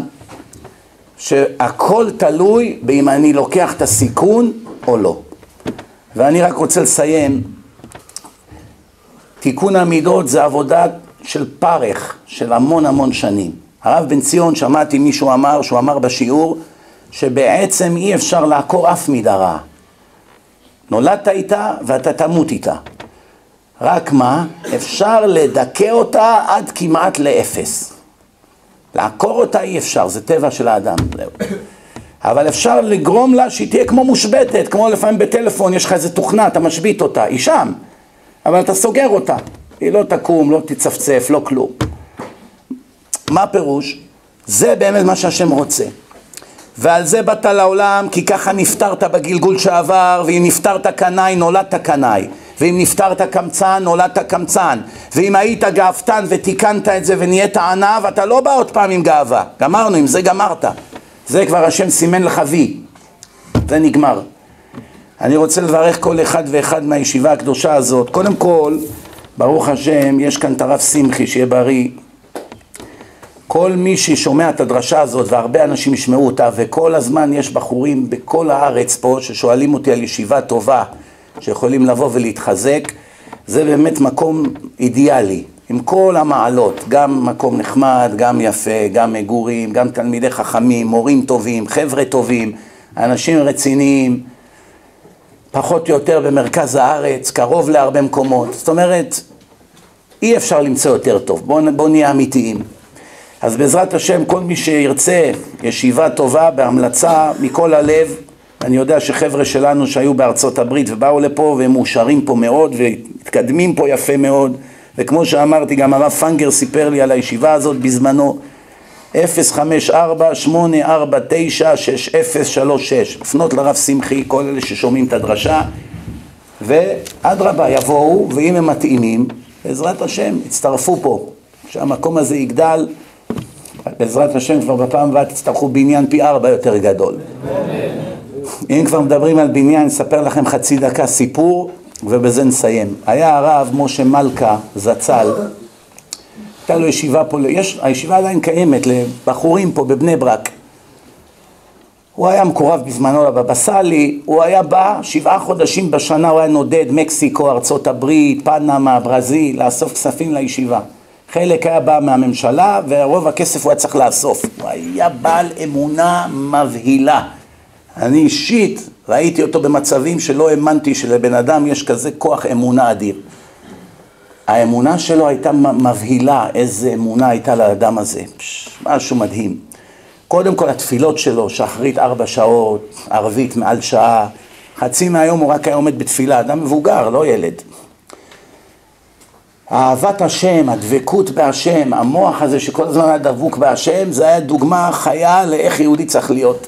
A: שהכל תלוי באם אני לוקח את הסיכון או לא. ואני רק רוצה לסיים, תיקון המידות זה עבודה של פרך, של המון המון שנים. הרב בן ציון, שמעתי מישהו אמר, שהוא אמר בשיעור, שבעצם אי אפשר לעקור אף מידה רעה. נולדת איתה ואתה תמות איתה. רק מה? אפשר לדכא אותה עד כמעט לאפס. לעקור אותה אי אפשר, זה טבע של האדם. אבל אפשר לגרום לה שהיא תהיה כמו מושבטת, כמו לפעמים בטלפון יש לך איזה תוכנה, אתה משבית אותה, היא שם, אבל אתה סוגר אותה, היא לא תקום, לא תצפצף, לא כלום. מה פירוש? זה באמת מה שהשם רוצה. ועל זה באת לעולם, כי ככה נפטרת בגלגול שעבר, ואם נפטרת קנאי, נולדת קנאי. ואם נפטרת קמצן, נולדת קמצן. ואם היית גאוותן ותיקנת את זה ונהיית ענב, אתה לא בא עוד פעם עם גאווה. גמרנו, עם זה גמרת. זה כבר השם סימן לך וי. זה נגמר. אני רוצה לברך כל אחד ואחד מהישיבה הקדושה הזאת. קודם כל, ברוך השם, יש כאן את הרב שמחי, שיהיה בריא. כל מי ששומע את הדרשה הזאת, והרבה אנשים ישמעו אותה, וכל הזמן יש בחורים בכל הארץ פה, ששואלים אותי על ישיבה טובה, שיכולים לבוא ולהתחזק, זה באמת מקום אידיאלי, עם כל המעלות, גם מקום נחמד, גם יפה, גם מגורים, גם תלמידי חכמים, מורים טובים, חבר'ה טובים, אנשים רציניים, פחות או יותר במרכז הארץ, קרוב להרבה מקומות, זאת אומרת, אי אפשר למצוא יותר טוב, בוא, בוא נהיה אמיתיים. אז בעזרת השם, כל מי שירצה ישיבה טובה בהמלצה מכל הלב, אני יודע שחבר'ה שלנו שהיו בארצות הברית ובאו לפה והם מאושרים פה מאוד והתקדמים פה יפה מאוד, וכמו שאמרתי גם הרב פנגר סיפר לי על הישיבה הזאת בזמנו, אפס חמש ארבע שמונה ארבע תשע שש אפס שלוש שש, לפנות לרב שמחי, כל אלה ששומעים את הדרשה, ואדרבה יבואו, ואם הם מתאימים, בעזרת השם יצטרפו פה, שהמקום הזה יגדל, בעזרת השם כבר בפעם הבאה תצטרכו בניין פי ארבע יותר גדול. אם כבר מדברים על בניין, נספר לכם חצי דקה סיפור, ובזה נסיים. היה הרב משה מלכה זצ"ל, הייתה לו ישיבה פה, יש, הישיבה עדיין קיימת לבחורים פה בבני ברק. הוא היה מקורב בזמנו לבבא סאלי, הוא היה בא שבעה חודשים בשנה, הוא היה נודד מקסיקו, ארצות הברית, פנמה, ברזיל, לאסוף כספים לישיבה. חלק היה בא מהממשלה, ורוב הכסף הוא היה צריך לאסוף. הוא היה בעל אמונה מבהילה. אני אישית ראיתי אותו במצבים שלא האמנתי שלבן אדם יש כזה כוח אמונה אדיר. האמונה שלו הייתה מבהילה, איזה אמונה הייתה לאדם הזה. פש, משהו מדהים. קודם כל התפילות שלו, שחרית ארבע שעות, ערבית מעל שעה, חצי מהיום הוא רק היה עומד בתפילה, אדם מבוגר, לא ילד. אהבת השם, הדבקות בהשם, המוח הזה שכל הזמן היה דבוק בהשם, זה היה דוגמה חיה לאיך יהודי צריך להיות.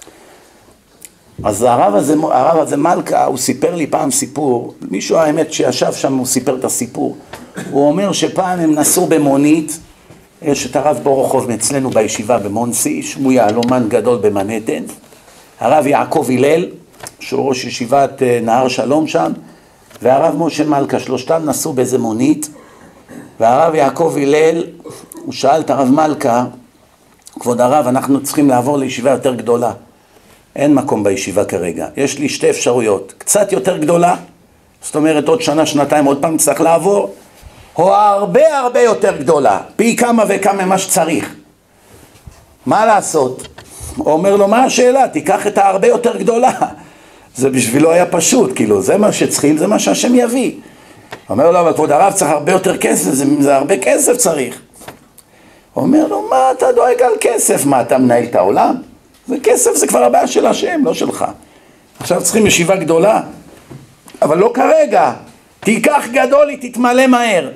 A: אז הרב הזה, הרב הזה מלכה, הוא סיפר לי פעם סיפור, מישהו האמת שישב שם הוא סיפר את הסיפור, הוא אומר שפעם הם נסעו במונית, יש את הרב בורוכוב אצלנו בישיבה במונסי, שהוא יהלומן גדול במנהטן, הרב יעקב הלל, שהוא ראש ישיבת נהר שלום שם, והרב משה מלכה, שלושתם נסעו באיזה מונית, והרב יעקב הלל, הוא שאל את הרב מלכה, כבוד הרב, אנחנו צריכים לעבור לישיבה יותר גדולה. אין מקום בישיבה כרגע. יש לי שתי אפשרויות. קצת יותר גדולה, זאת אומרת עוד שנה, שנתיים, עוד פעם צריך לעבור, או הרבה הרבה יותר גדולה, פי כמה וכמה מה שצריך. מה לעשות? הוא אומר לו, מה השאלה? תיקח את ההרבה יותר גדולה. זה בשבילו היה פשוט, כאילו, זה מה שצריכים, זה מה שהשם יביא. הוא אומר לו, אבל כבוד הרב צריך הרבה יותר כסף, זה, זה הרבה כסף צריך. הוא אומר לו, מה אתה דואג על כסף? מה, אתה מנהל את העולם? זה כסף, זה כבר הבעיה של השם, לא שלך. עכשיו צריכים ישיבה גדולה, אבל לא כרגע. תיקח גדול, היא תתמלא מהר.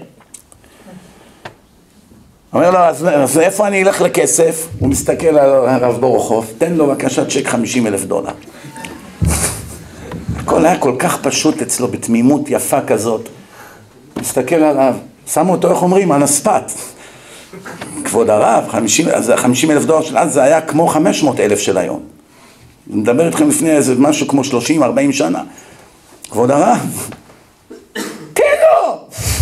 A: אומר לו, אז, אז איפה אני אלך לכסף? הוא מסתכל על הרב בורוכוב, תן לו בבקשה צ'ק חמישים אלף דולר. הכל היה כל כך פשוט אצלו, בתמימות יפה כזאת. מסתכל עליו, שמו אותו, איך אומרים, על הספת. כבוד הרב, חמישים אלף דולר של אז זה היה כמו חמש מאות אלף של היום. מדבר איתכם לפני איזה משהו כמו שלושים ארבעים שנה. כבוד הרב, תן לו!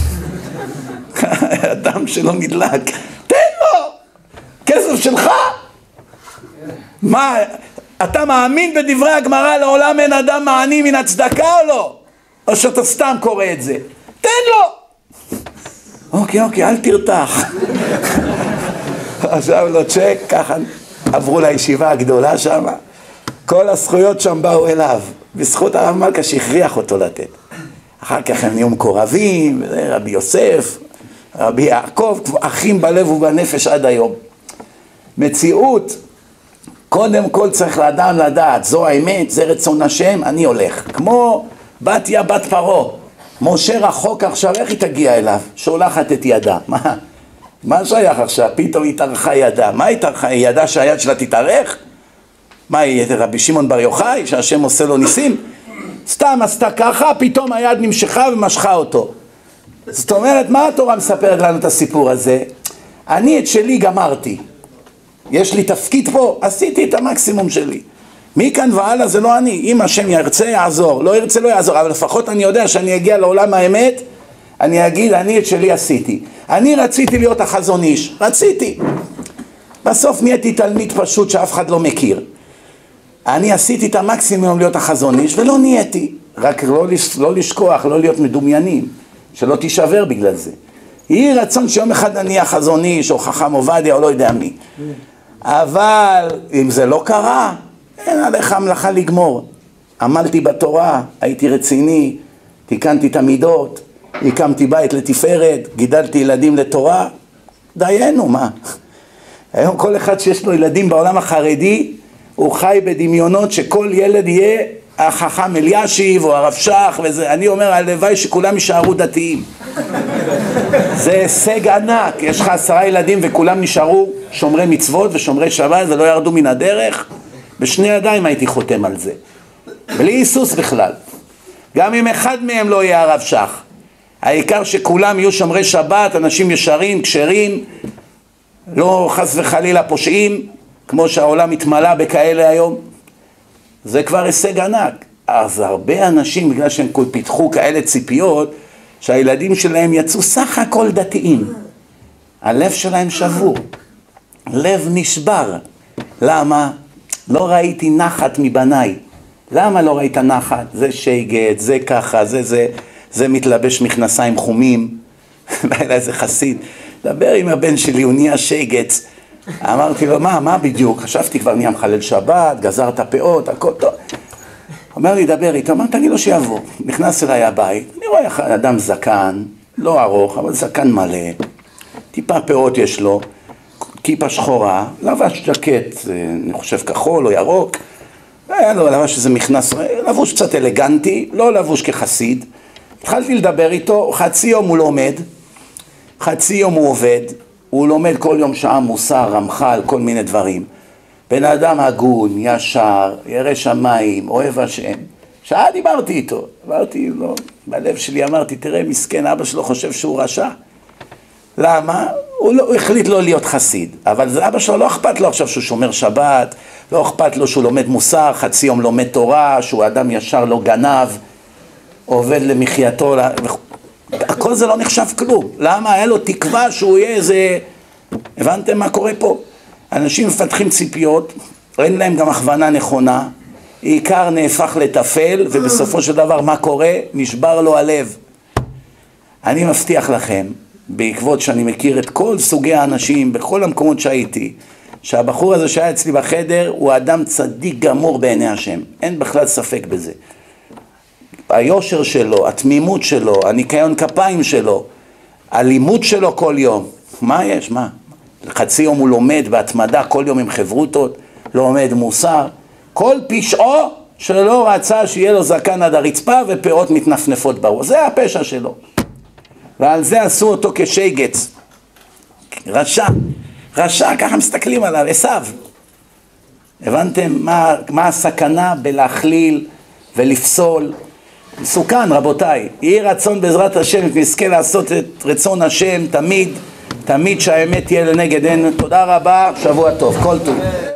A: אדם שלא נדלק, תן לו! כסף שלך? מה, אתה מאמין בדברי הגמרא לעולם אין אדם מעני מן הצדקה או לא? או שאתה סתם קורא את זה? תן לו! אוקיי, אוקיי, אל תרתח. עכשיו לו צ'ק, ככה עברו לישיבה הגדולה שם, כל הזכויות שם באו אליו, בזכות הרב מלכה שהכריח אותו לתת. אחר כך הם נהיו מקורבים, רבי יוסף, רבי יעקב, אחים בלב ובנפש עד היום. מציאות, קודם כל צריך לאדם לדעת, זו האמת, זה רצון השם, אני הולך. כמו בתיה בת פרעה, משה רחוק עכשיו, איך היא תגיע אליו? שולחת את ידה. מה? מה שייך עכשיו? פתאום התארכה ידה. מה התארכה? היא ידה שהיד שלה תתארך? מה היא, רבי שמעון בר יוחאי, שהשם עושה לו ניסים? סתם עשתה ככה, פתאום היד נמשכה ומשכה אותו. זאת אומרת, מה התורה מספרת לנו את הסיפור הזה? אני את שלי גמרתי. יש לי תפקיד פה, עשיתי את המקסימום שלי. מכאן והלאה זה לא אני. אם השם ירצה יעזור, לא ירצה לא יעזור, אבל לפחות אני יודע שאני אגיע לעולם האמת, אני אגיד, אני את שלי עשיתי. אני רציתי להיות החזון איש, רציתי. בסוף נהייתי תלמיד פשוט שאף אחד לא מכיר. אני עשיתי את המקסימום להיות החזון איש ולא נהייתי. רק לא, לא לשכוח, לא להיות מדומיינים, שלא תישבר בגלל זה. יהי רצון שיום אחד אני אהיה חזון איש או חכם עובדיה או לא יודע מי. אבל אם זה לא קרה, אין עליך המלאכה לגמור. עמלתי בתורה, הייתי רציני, תיקנתי את המידות, הקמתי בית לתפארת, גידלתי ילדים לתורה, דיינו, מה? היום כל אחד שיש לו ילדים בעולם החרדי, הוא חי בדמיונות שכל ילד יהיה החכם אלישיב או הרב שך, וזה, אני אומר, הלוואי שכולם יישארו דתיים. זה הישג ענק, יש לך עשרה ילדים וכולם נשארו שומרי מצוות ושומרי שבת ולא ירדו מן הדרך, בשני ידיים הייתי חותם על זה, בלי היסוס בכלל. גם אם אחד מהם לא יהיה הרב שך, העיקר שכולם יהיו שומרי שבת, אנשים ישרים, כשרים, לא חס וחלילה פושעים, כמו שהעולם מתמלא בכאלה היום. זה כבר הישג ענק. אז הרבה אנשים, בגלל שהם פיתחו כאלה ציפיות, שהילדים שלהם יצאו סך הכל דתיים. הלב שלהם שבור, לב נשבר. למה? לא ראיתי נחת מבניי. למה לא ראית נחת? זה שייגת, זה ככה, זה זה, זה מתלבש מכנסיים חומים. לילה איזה חסיד. דבר עם הבן שלי, הוא נהיה שייגת. אמרתי לו, מה, מה בדיוק? חשבתי כבר נהיה מחלל שבת, גזר את הפאות, הכל טוב. אומר לי, דבר איתו, אמר, תגיד לו שיבוא. נכנס אליי הבית, אני רואה אדם זקן, לא ארוך, אבל זקן מלא. טיפה פאות יש לו, כיפה שחורה, לבש ג'קט, אני חושב כחול או ירוק. היה לו לבש איזה מכנס, לבוש קצת אלגנטי, לא לבוש כחסיד. התחלתי לדבר איתו, חצי יום הוא לומד, חצי יום הוא עובד, הוא לומד כל יום שעה מוסר, רמח"ל, כל מיני דברים. בן אדם הגון, ישר, ירא שמיים, אוהב השם. שעה דיברתי איתו, אמרתי לו, בלב שלי אמרתי, תראה מסכן, אבא שלו חושב שהוא רשע. למה? הוא, לא, הוא החליט לא להיות חסיד, אבל זה אבא שלו לא אכפת לו עכשיו שהוא שומר שבת, לא אכפת לו שהוא לומד מוסר, חצי יום לומד תורה, שהוא אדם ישר לא גנב, עובד למחייתו, הכל זה לא נחשב כלום. למה? היה לו תקווה שהוא יהיה איזה... הבנתם מה קורה פה? אנשים מפתחים ציפיות, אין להם גם הכוונה נכונה, עיקר נהפך לטפל, ובסופו של דבר מה קורה? נשבר לו הלב. אני מבטיח לכם, בעקבות שאני מכיר את כל סוגי האנשים, בכל המקומות שהייתי, שהבחור הזה שהיה אצלי בחדר, הוא אדם צדיק גמור בעיני השם. אין בכלל ספק בזה. היושר שלו, התמימות שלו, הניקיון כפיים שלו, הלימוד שלו כל יום. מה יש? מה? חצי יום הוא לומד בהתמדה, כל יום עם חברותות, לומד מוסר. כל פשעו שלא רצה שיהיה לו זקן עד הרצפה ופאות מתנפנפות בראש. זה הפשע שלו. ועל זה עשו אותו כשייגץ. רשע. רשע, ככה מסתכלים עליו, עשיו. הבנתם מה, מה הסכנה בלהכליל ולפסול? מסוכן, רבותיי. יהי רצון בעזרת השם, נזכה לעשות את רצון השם תמיד, תמיד שהאמת תהיה לנגד עינינו. תודה רבה, שבוע טוב, כל טוב.